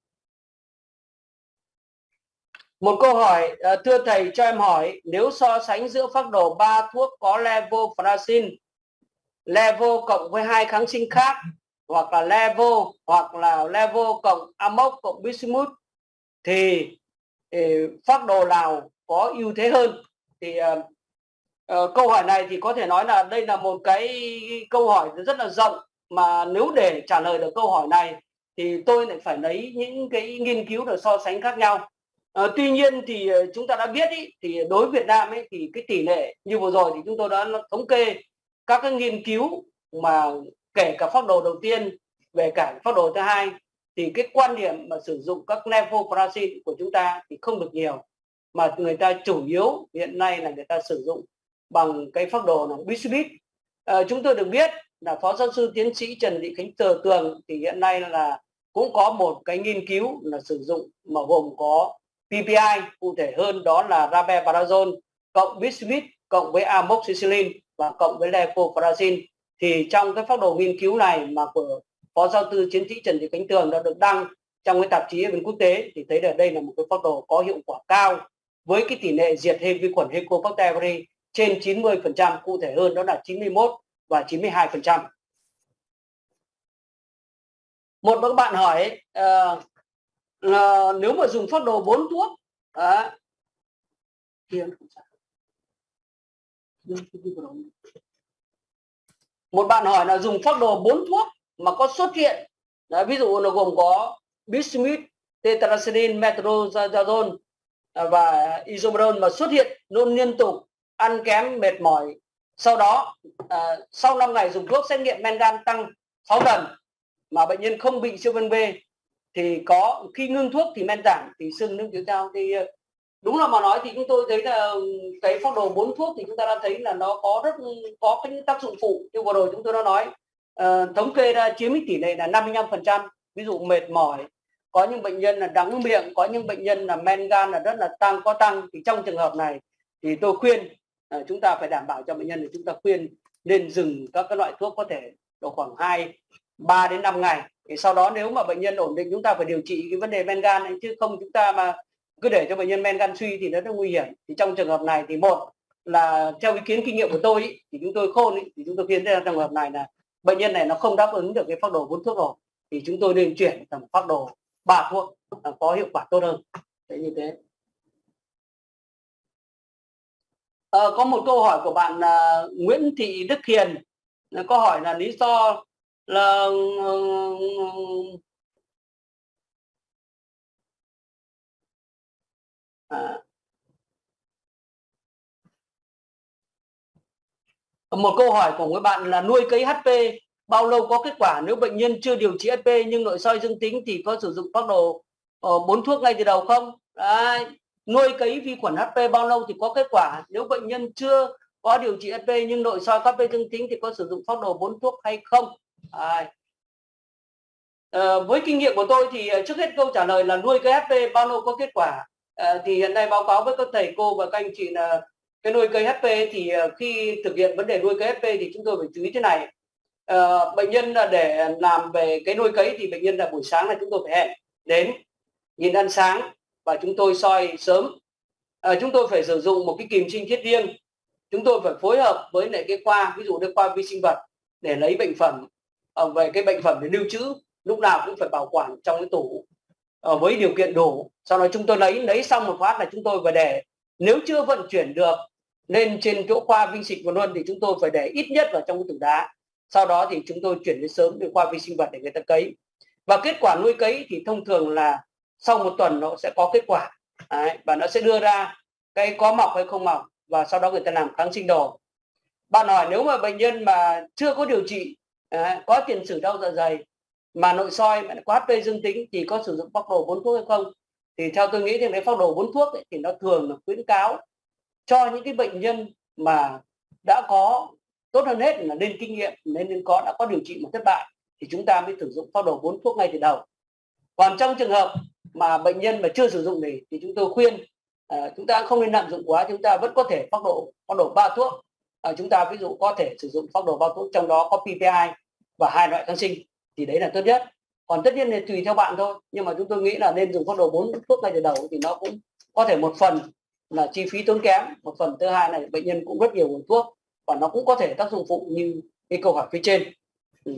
Một câu hỏi, thưa thầy cho em hỏi, nếu so sánh giữa phác đồ ba thuốc có levofloxacin, levo cộng với hai kháng sinh khác, hoặc là levo hoặc là levo cộng amox cộng bismuth, thì phác đồ nào có ưu thế hơn? Thì uh, uh, câu hỏi này thì có thể nói là đây là một cái câu hỏi rất là rộng, mà nếu để trả lời được câu hỏi này thì tôi lại phải lấy những cái nghiên cứu để so sánh khác nhau. Uh, tuy nhiên thì chúng ta đã biết ý, thì đối với Việt Nam ấy, thì cái tỷ lệ như vừa rồi thì chúng tôi đã thống kê các cái nghiên cứu mà kể cả phác đồ đầu tiên về cả phác đồ thứ hai, thì cái quan điểm mà sử dụng các levofloxacin của chúng ta thì không được nhiều, mà người ta chủ yếu hiện nay là người ta sử dụng bằng cái phác đồ là bismuth. À, chúng tôi được biết là phó giáo sư tiến sĩ Trần Thị Khánh Tường thì hiện nay là cũng có một cái nghiên cứu là sử dụng mà gồm có pê pê i, cụ thể hơn đó là rabeprazole cộng bismuth cộng với amoxicillin và cộng với levofloxacin. Thì trong cái phác đồ nghiên cứu này mà của phó giáo sư tiến sĩ Trần Thị Khánh Tường đã được đăng trong cái tạp chí y quốc tế thì thấy là đây là một cái phác đồ có hiệu quả cao với cái tỷ lệ diệt vi khuẩn Helicobacter pylori trên chín mươi phần trăm, cụ thể hơn đó là chín mươi mốt và chín mươi hai phần trăm. Một các bạn hỏi uh, uh, nếu mà dùng phác đồ bốn thuốc uh, một bạn hỏi là dùng phác đồ bốn thuốc mà có xuất hiện đó, ví dụ nó gồm có bismuth, tetracycline, metronidazole và isoprene mà xuất hiện nôn liên tục, ăn kém, mệt mỏi, sau đó à, sau năm ngày dùng thuốc xét nghiệm men gan tăng sáu lần mà bệnh nhân không bị siêu viêm B thì có khi ngưng thuốc thì men giảm thì sưng nước tiểu cao. Thì đúng là mà nói thì chúng tôi thấy là cái phác đồ bốn thuốc thì chúng ta đã thấy là nó có rất có cái tác dụng phụ như vừa rồi chúng tôi đã nói, à, thống kê ra chiếm tỷ lệ là năm mươi lăm phần trăm. Ví dụ mệt mỏi, có những bệnh nhân là đắng miệng, có những bệnh nhân là men gan là rất là tăng có tăng, thì trong trường hợp này thì tôi khuyên à, chúng ta phải đảm bảo cho bệnh nhân, thì chúng ta khuyên nên dừng các cái loại thuốc có thể độ khoảng hai ba đến năm ngày. Thì sau đó nếu mà bệnh nhân ổn định chúng ta phải điều trị cái vấn đề men gan ấy, chứ không chúng ta mà cứ để cho bệnh nhân men gan suy thì nó rất nguy hiểm. Thì trong trường hợp này thì một là theo ý kiến kinh nghiệm của tôi ý, thì chúng tôi khôn ý, thì chúng tôi khuyên trong trường hợp này là bệnh nhân này nó không đáp ứng được cái phác đồ bốn thuốc rồi thì chúng tôi nên chuyển thành phác đồ ba thuốc có hiệu quả tốt hơn. Thế như thế. À, có một câu hỏi của bạn là Nguyễn Thị Đức Hiền, câu hỏi là lý do là à, một câu hỏi của các bạn là nuôi cấy hát pê bao lâu có kết quả, nếu bệnh nhân chưa điều trị hát pê nhưng nội soi dương tính thì có sử dụng phác đồ bốn thuốc ngay từ đầu không? Đấy. Nuôi cấy vi khuẩn hát pê bao lâu thì có kết quả, nếu bệnh nhân chưa có điều trị hát pê nhưng nội soi hát pê dương tính thì có sử dụng phác đồ bốn thuốc hay không? Đấy. À, với kinh nghiệm của tôi thì trước hết câu trả lời là nuôi cấy hát pê bao lâu có kết quả, à, thì hiện nay báo cáo với các thầy cô và các anh chị là cái nuôi cấy hát pê thì khi thực hiện vấn đề nuôi cấy hát pê thì chúng tôi phải chú ý thế này. À, bệnh nhân là để làm về cái nuôi cấy thì bệnh nhân là buổi sáng là chúng tôi phải hẹn đến nhìn ăn sáng và chúng tôi soi sớm. À, chúng tôi phải sử dụng một cái kìm sinh thiết riêng, chúng tôi phải phối hợp với lại cái khoa, ví dụ như khoa vi sinh vật để lấy bệnh phẩm, à, về cái bệnh phẩm để lưu trữ lúc nào cũng phải bảo quản trong cái tủ à, với điều kiện đủ. Sau đó chúng tôi lấy lấy xong một phát là chúng tôi phải để, nếu chưa vận chuyển được lên trên chỗ khoa vi sinh vật luôn thì chúng tôi phải để ít nhất vào trong cái tủ đá. Sau đó thì chúng tôi chuyển đến sớm đến khoa vi sinh vật để người ta cấy. Và kết quả nuôi cấy thì thông thường là sau một tuần nó sẽ có kết quả. Đấy, và nó sẽ đưa ra cái có mọc hay không mọc và sau đó người ta làm kháng sinh đồ. Bạn hỏi nếu mà bệnh nhân mà chưa có điều trị, à, có tiền sử đau dạ dày mà nội soi mà có hát pê dương tính thì có sử dụng phác đồ bốn thuốc hay không? Thì theo tôi nghĩ thì cái phác đồ bốn thuốc ấy, thì nó thường là khuyến cáo cho những cái bệnh nhân mà đã có, tốt hơn hết là nên kinh nghiệm, nên nên có đã có điều trị mà thất bại thì chúng ta mới sử dụng phác đồ bốn thuốc ngay từ đầu. Còn trong trường hợp mà bệnh nhân mà chưa sử dụng thì, thì chúng tôi khuyên à, chúng ta không nên lạm dụng quá, chúng ta vẫn có thể phác đồ phác đồ ba thuốc. À, chúng ta ví dụ có thể sử dụng phác đồ ba thuốc, trong đó có pê pê i và hai loại kháng sinh thì đấy là tốt nhất. Còn tất nhiên là tùy theo bạn thôi, nhưng mà chúng tôi nghĩ là nên dùng phác đồ bốn thuốc ngay từ đầu thì nó cũng có thể một phần là chi phí tốn kém, một phần thứ hai là bệnh nhân cũng rất nhiều nguồn thuốc và nó cũng có thể tác dụng phụ như cái câu hỏi phía trên. Ừ.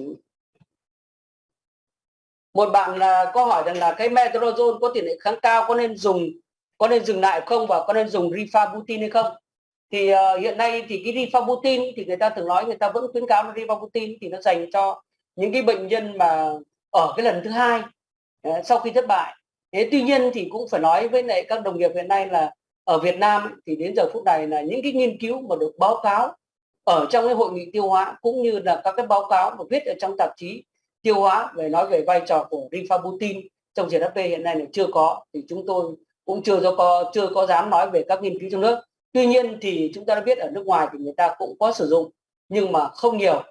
Một bạn là có hỏi rằng là cái metronidazole có tỷ lệ kháng cao, có nên dùng, có nên dừng lại không và có nên dùng rifabutin hay không? Thì uh, hiện nay thì cái rifabutin thì người ta thường nói, người ta vẫn khuyến cáo là rifabutin thì nó dành cho những cái bệnh nhân mà ở cái lần thứ hai uh, sau khi thất bại. Thế tuy nhiên thì cũng phải nói với lại các đồng nghiệp hiện nay là ở Việt Nam thì đến giờ phút này là những cái nghiên cứu mà được báo cáo ở trong cái hội nghị tiêu hóa cũng như là các cái báo cáo mà viết ở trong tạp chí tiêu hóa về nói về vai trò của rifabutin trong diệt hát pê hiện nay là chưa có, thì chúng tôi cũng chưa có chưa có dám nói về các nghiên cứu trong nước. Tuy nhiên thì chúng ta đã biết ở nước ngoài thì người ta cũng có sử dụng nhưng mà không nhiều.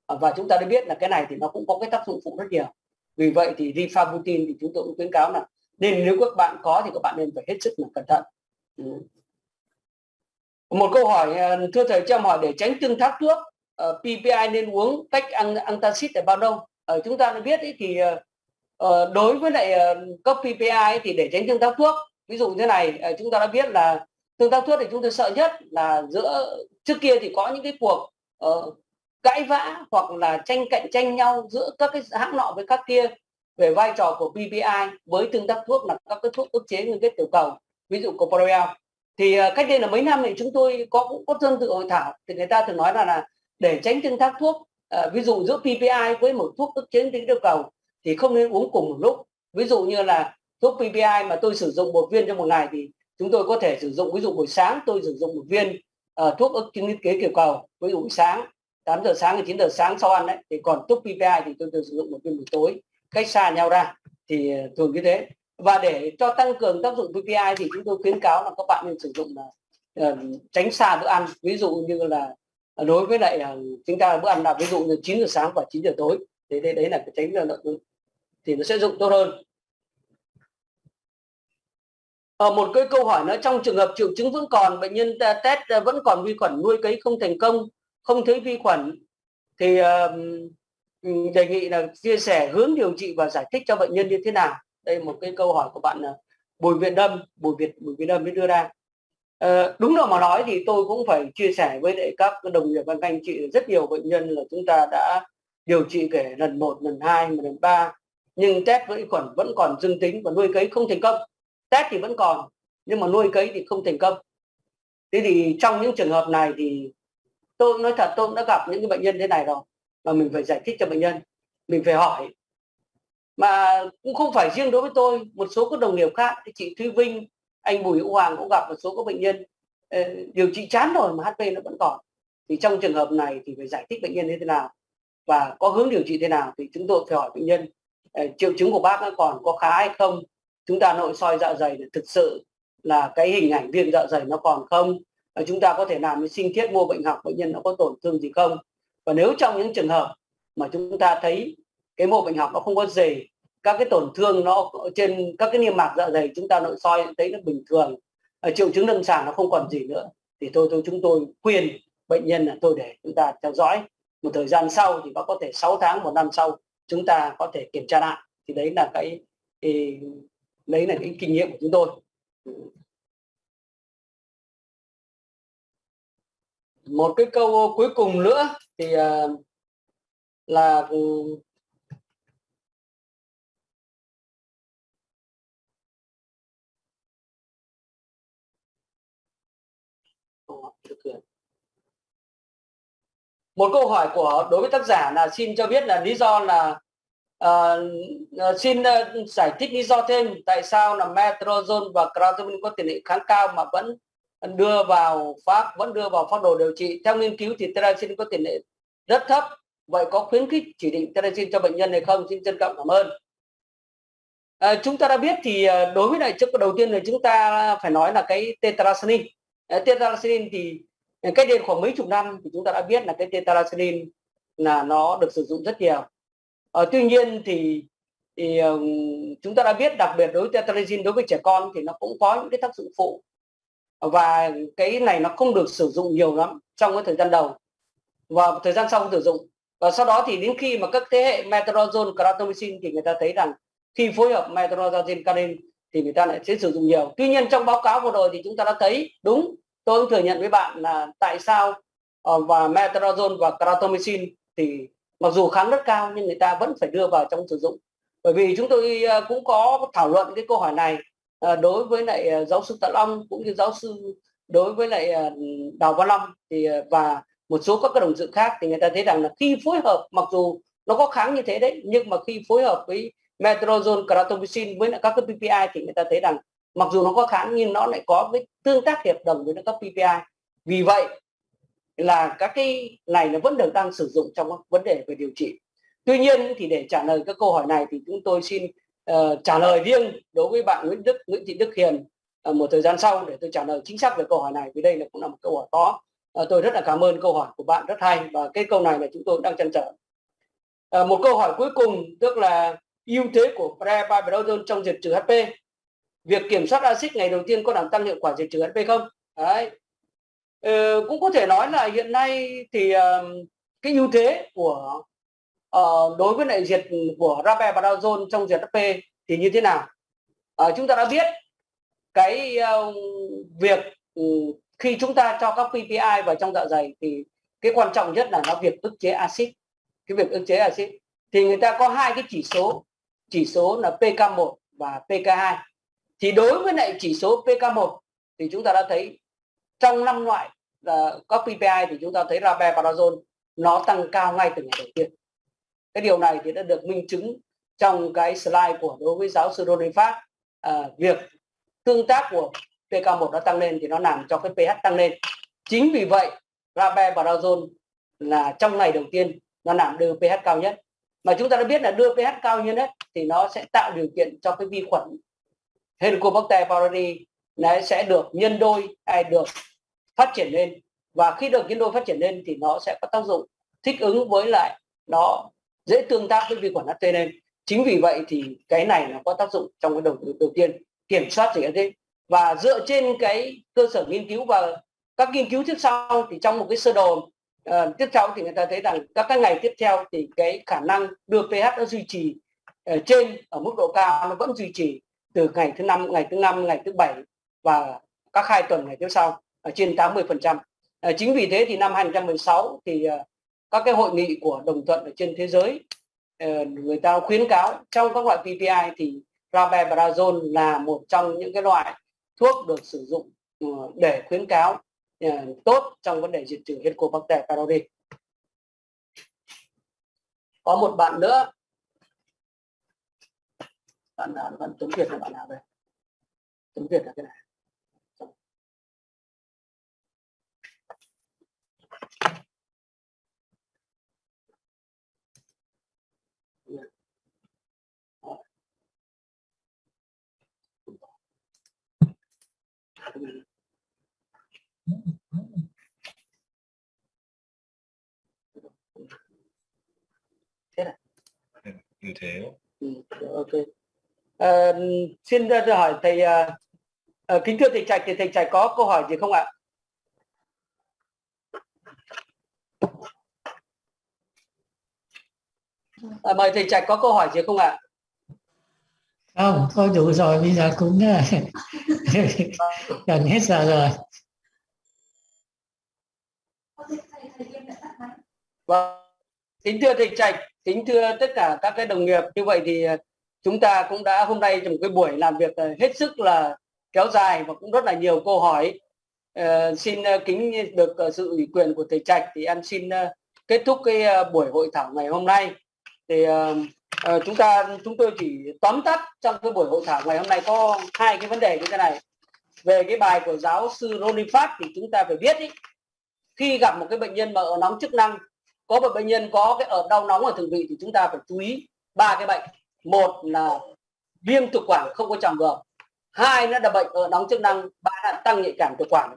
và chúng ta đã biết là cái này thì nó cũng có cái tác dụng phụ rất nhiều. Vì vậy thì rifabutin thì chúng tôi cũng khuyến cáo là nên nếu các bạn có thì các bạn nên phải hết sức là cẩn thận. Ừ. Một câu hỏi thưa thầy cho em hỏi, để tránh tương tác thuốc uh, pê pê i nên uống cách antacid là bao lâu? Uh, chúng ta đã biết ấy, thì uh, đối với lại uh, cấp pê pê i ấy, thì để tránh tương tác thuốc, ví dụ như thế này, uh, chúng ta đã biết là tương tác thuốc thì chúng tôi sợ nhất là giữa trước kia thì có những cái cuộc uh, cãi vã hoặc là tranh cạnh tranh nhau giữa các cái hãng nọ với các kia về vai trò của pê pê i với tương tác thuốc là các cái thuốc ức chế ngưng kết tiểu cầu, ví dụ Coprolel. Thì uh, cách đây là mấy năm thì chúng tôi có cũng có tương tự hội thảo, thì người ta thường nói là, là để tránh tương tác thuốc, uh, ví dụ giữa pê pê i với một thuốc ức chế ngưng kết tiểu cầu thì không nên uống cùng một lúc. Ví dụ như là thuốc pê pê i mà tôi sử dụng một viên trong một ngày thì chúng tôi có thể sử dụng, ví dụ buổi sáng tôi sử dụng một viên uh, thuốc ức chế ngưng kết tiểu cầu, ví dụ buổi sáng tám giờ sáng hay chín giờ sáng sau ăn đấy, thì còn thuốc pê pê i thì tôi thường sử dụng một viên buổi tối, cách xa nhau ra, thì uh, thường như thế. Và để cho tăng cường tác dụng pê pê i thì chúng tôi khuyến cáo là các bạn nên sử dụng là uh, tránh xa bữa ăn, ví dụ như là uh, đối với lại uh, chúng ta bữa ăn là ví dụ như chín giờ sáng và chín giờ tối, thì đấy, đấy là cái tránh là thì nó sẽ dụng tốt hơn. Ở một cái câu hỏi nữa, trong trường hợp triệu chứng vẫn còn, bệnh nhân test vẫn còn vi khuẩn nuôi cấy không thành công, không thấy vi khuẩn, thì uh, đề nghị là chia sẻ hướng điều trị và giải thích cho bệnh nhân như thế nào. Đây một cái câu hỏi của bạn là Bùi Việt Đâm, Bùi Việt Bùi Việt Đâm mới đưa ra. Uh, đúng rồi mà nói thì tôi cũng phải chia sẻ với lại các đồng nghiệp và các anh chị, rất nhiều bệnh nhân là chúng ta đã điều trị kể lần một, lần hai, lần ba, nhưng test với khuẩn vẫn còn dương tính và nuôi cấy không thành công. Test thì vẫn còn nhưng mà nuôi cấy thì không thành công. Thế thì trong những trường hợp này thì tôi nói thật, tôi cũng đã gặp những cái bệnh nhân thế này rồi, mà mình phải giải thích cho bệnh nhân, mình phải hỏi. Mà cũng không phải riêng đối với tôi, một số các đồng nghiệp khác, chị Thúy Vinh, anh Bùi Hữu Hoàng cũng gặp một số các bệnh nhân uh, điều trị chán rồi mà hát pê nó vẫn còn. Thì trong trường hợp này thì phải giải thích bệnh nhân như thế nào và có hướng điều trị thế nào, thì chúng tôi phải hỏi bệnh nhân uh, triệu chứng của bác nó còn có khá hay không, chúng ta nội soi dạ dày để thực sự là cái hình ảnh viêm dạ dày nó còn không, uh, chúng ta có thể làm cái sinh thiết mô bệnh học bệnh nhân nó có tổn thương gì không. Và nếu trong những trường hợp mà chúng ta thấy cái mô bệnh học nó không có gì, các cái tổn thương nó trên các cái niêm mạc dạ dày chúng ta nội soi thấy nó bình thường, uh, triệu chứng lâm sàng nó không còn gì nữa, thì tôi tôi chúng tôi khuyên bệnh nhân là tôi để chúng ta theo dõi một thời gian sau, thì có thể sáu tháng một năm sau chúng ta có thể kiểm tra lại. Thì đấy là cái, cái đấy là cái kinh nghiệm của chúng tôi. Một cái câu cuối cùng nữa thì uh, là uh, một câu hỏi của đối với tác giả là xin cho biết là lý do là uh, xin uh, giải thích lý do thêm tại sao là metronidazole và cratomycin có tỷ lệ kháng cao mà vẫn đưa vào pháp vẫn đưa vào phác đồ điều trị. Theo nghiên cứu thì terasin có tỷ lệ rất thấp, vậy có khuyến khích chỉ định terasin cho bệnh nhân hay không? Xin trân trọng cảm ơn. À, chúng ta đã biết thì đối với lại trước đầu tiên là chúng ta phải nói là cái tetracycline. À, tetracycline thì cách đây khoảng mấy chục năm thì chúng ta đã biết là cái tetracycline là nó được sử dụng rất nhiều. À, tuy nhiên thì, thì um, chúng ta đã biết đặc biệt đối với tetracycline đối với trẻ con thì nó cũng có những cái tác dụng phụ, và cái này nó không được sử dụng nhiều lắm trong cái thời gian đầu và thời gian sau không sử dụng. Và sau đó thì đến khi mà các thế hệ metronidazole, cratomycin thì người ta thấy rằng khi phối hợp metronidazole canin thì người ta lại sẽ sử dụng nhiều. Tuy nhiên trong báo cáo vừa rồi thì chúng ta đã thấy đúng, tôi cũng thừa nhận với bạn là tại sao uh, và metronidazole và cratomycin thì mặc dù kháng rất cao nhưng người ta vẫn phải đưa vào trong sử dụng. Bởi vì chúng tôi uh, cũng có thảo luận cái câu hỏi này uh, đối với lại uh, giáo sư Tạ Long cũng như giáo sư đối với lại uh, Đào Văn Long thì uh, và một số các đồng sự khác, thì người ta thấy rằng là khi phối hợp, mặc dù nó có kháng như thế đấy, nhưng mà khi phối hợp với metronidazole, cratomycin với lại các cái pê pê i thì người ta thấy rằng mặc dù nó có kháng nhưng nó lại có cái tương tác hiệp đồng với các pê pê i. Vì vậy là các cái này nó vẫn được đang sử dụng trong vấn đề về điều trị. Tuy nhiên thì để trả lời các câu hỏi này thì chúng tôi xin uh, trả lời riêng đối với bạn Nguyễn Đức Nguyễn Thị Đức Hiền uh, một thời gian sau để tôi trả lời chính xác về câu hỏi này, vì đây là cũng là một câu hỏi khó. À, tôi rất là cảm ơn câu hỏi của bạn, rất hay, và cái câu này là chúng tôi đang trăn trở. À, một câu hỏi cuối cùng, tức là ưu thế của Prepiperazole trong diệt trừ hát pê. Việc kiểm soát axit ngày đầu tiên có làm tăng hiệu quả diệt trừ hát pê không? Đấy. Ờ, cũng có thể nói là hiện nay thì uh, cái ưu thế của uh, đối với lại diệt của Prepiperazole trong diệt hát pê thì như thế nào? Uh, chúng ta đã biết cái uh, việc uh, khi chúng ta cho các pê pê i vào trong dạ dày thì cái quan trọng nhất là nó việc ức chế axit. Cái việc ức chế axit thì người ta có hai cái chỉ số, chỉ số là pê ca một và pê ca hai. Thì đối với lại chỉ số pê ca một thì chúng ta đã thấy trong năm loại uh, các pê pê i thì chúng ta thấy Prepiperazole nó tăng cao ngay từ ngày đầu tiên. Cái điều này thì đã được minh chứng trong cái slide của đối với giáo sư Ronnie Phát. À, việc tương tác của pê ca một nó tăng lên thì nó làm cho cái pH tăng lên. Chính vì vậy Prepiperazole là trong ngày đầu tiên nó làm đưa pH cao nhất. Mà chúng ta đã biết là đưa pH cao nhất thì nó sẽ tạo điều kiện cho cái vi khuẩn Helicobacter pylori nó sẽ được nhân đôi hay được phát triển lên, và khi được nhân đôi phát triển lên thì nó sẽ có tác dụng thích ứng với lại, nó dễ tương tác với vi khuẩn hát tê lên. Chính vì vậy thì cái này nó có tác dụng trong cái đầu đầu tiên kiểm soát gì thế. Và dựa trên cái cơ sở nghiên cứu và các nghiên cứu tiếp sau thì trong một cái sơ đồ uh, tiếp theo thì người ta thấy rằng các cái ngày tiếp theo thì cái khả năng đưa pH nó duy trì uh, trên ở mức độ cao, nó vẫn duy trì từ ngày thứ năm, ngày thứ năm, ngày thứ bảy và các hai tuần ngày tiếp sau ở trên tám mươi phần trăm. Uh, chính vì thế thì năm hai không một sáu thì uh, các cái hội nghị của đồng thuận ở trên thế giới uh, người ta khuyến cáo trong các loại pê pê i thì Prepiperazole là một trong những cái loại thuốc được sử dụng uh, để khuyến cáo uh, tốt trong vấn đề diệt trừ Helicobacter pylori. Có một bạn nữa, bạn nào, bạn Tuấn Việt là bạn nào đây? Tuấn Việt là cái này. Thế này. Như thế. Ừ, ok. À, xin uh, hỏi thầy, uh, uh, kính thưa thầy Trạch, thì thầy Trạch có câu hỏi gì không ạ? À, mời thầy Trạch có câu hỏi gì không ạ? Không, thôi đủ rồi, bây giờ cũng gần hết giờ rồi. Vâng, kính thưa thầy Trạch, kính thưa tất cả các cái đồng nghiệp, như vậy thì chúng ta cũng đã hôm nay trong một cái buổi làm việc hết sức là kéo dài và cũng rất là nhiều câu hỏi. Uh, xin uh, kính được uh, sự ủy quyền của thầy Trạch thì em xin uh, kết thúc cái uh, buổi hội thảo ngày hôm nay. Thì uh, uh, chúng ta chúng tôi chỉ tóm tắt trong cái buổi hội thảo ngày hôm nay có hai cái vấn đề như thế này. Về cái bài của giáo sư Ronnie Phát thì chúng ta phải biết ý, khi gặp một cái bệnh nhân mà ở nóng chức năng, có một bệnh nhân có cái ở đau nóng ở thượng vị thì chúng ta phải chú ý ba cái bệnh. Một là viêm thực quản không có tràng ngược, hai nữa là bệnh ở nóng chức năng, ba là tăng nhạy cảm thực quản.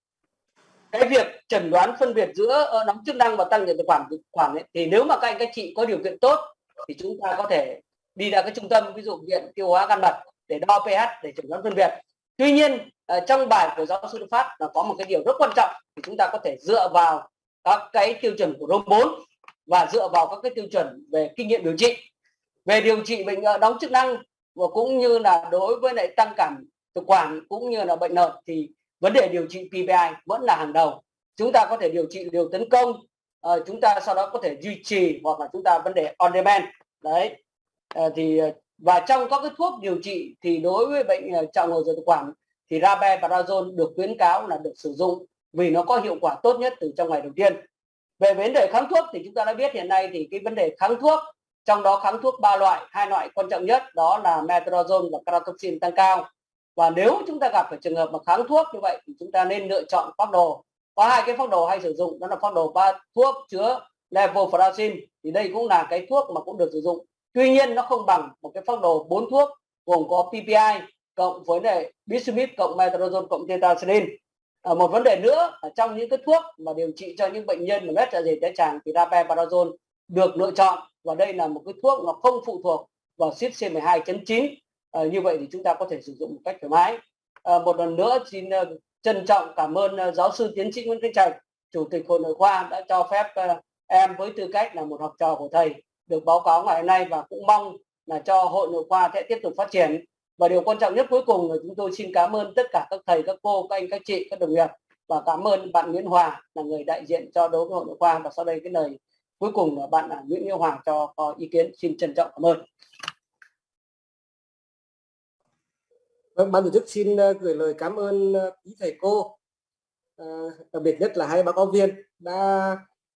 Cái việc chẩn đoán phân biệt giữa ở nóng chức năng và tăng nhạy cảm thực quản, thực quản ấy, thì nếu mà các anh các chị có điều kiện tốt thì chúng ta có thể đi ra cái trung tâm, ví dụ viện tiêu hóa gan mật để đo pH để chẩn đoán phân biệt. Tuy nhiên trong bài của giáo sư Phát là có một cái điều rất quan trọng, thì chúng ta có thể dựa vào các cái tiêu chuẩn của rôm bốn và dựa vào các cái tiêu chuẩn về kinh nghiệm điều trị, về điều trị bệnh đóng chức năng và cũng như là đối với lại tăng cảm thực quản cũng như là bệnh nền thì vấn đề điều trị pê pê i vẫn là hàng đầu. Chúng ta có thể điều trị liều tấn công, uh, chúng ta sau đó có thể duy trì, hoặc là chúng ta vấn đề on demand đấy. Uh, thì và trong các cái thuốc điều trị thì đối với bệnh uh, trào ngược dạ thực quản thì Prepiperazole được khuyến cáo là được sử dụng vì nó có hiệu quả tốt nhất từ trong ngày đầu tiên. Về vấn đề kháng thuốc thì chúng ta đã biết hiện nay thì cái vấn đề kháng thuốc, trong đó kháng thuốc ba loại, hai loại quan trọng nhất đó là metronidazole và karatoxin tăng cao. Và nếu chúng ta gặp phải trường hợp mà kháng thuốc như vậy thì chúng ta nên lựa chọn phác đồ. Có hai cái phác đồ hay sử dụng, đó là phác đồ ba thuốc chứa levofloxacin, thì đây cũng là cái thuốc mà cũng được sử dụng. Tuy nhiên nó không bằng một cái phác đồ bốn thuốc gồm có pê pê i cộng với này bismuth cộng metronidazole cộng tetracycline. À, một vấn đề nữa, ở trong những cái thuốc mà điều trị cho những bệnh nhân mà loét dạ dày thái tràng thì rabeparazole được lựa chọn, và đây là một cái thuốc nó không phụ thuộc vào xít xê mười hai chấm chín. À, như vậy thì chúng ta có thể sử dụng một cách thoải mái. À, một lần nữa xin uh, trân trọng cảm ơn uh, giáo sư tiến sĩ Nguyễn Thanh Trạch, chủ tịch Hội Nội khoa đã cho phép uh, em với tư cách là một học trò của thầy được báo cáo ngày hôm nay, và cũng mong là cho Hội Nội khoa sẽ tiếp tục phát triển. Và điều quan trọng nhất cuối cùng là chúng tôi xin cảm ơn tất cả các thầy, các cô, các anh, các chị, các đồng nghiệp, và cảm ơn bạn Nguyễn Hòa là người đại diện cho đối với Hội Nội khoa. Và sau đây cái lời cuối cùng là bạn là Nguyễn Nghĩa Hoàng cho có ý kiến. Xin trân trọng cảm ơn. Vâng, ban tổ chức xin gửi lời cảm ơn quý thầy cô, à, đặc biệt nhất là hai báo cáo viên đã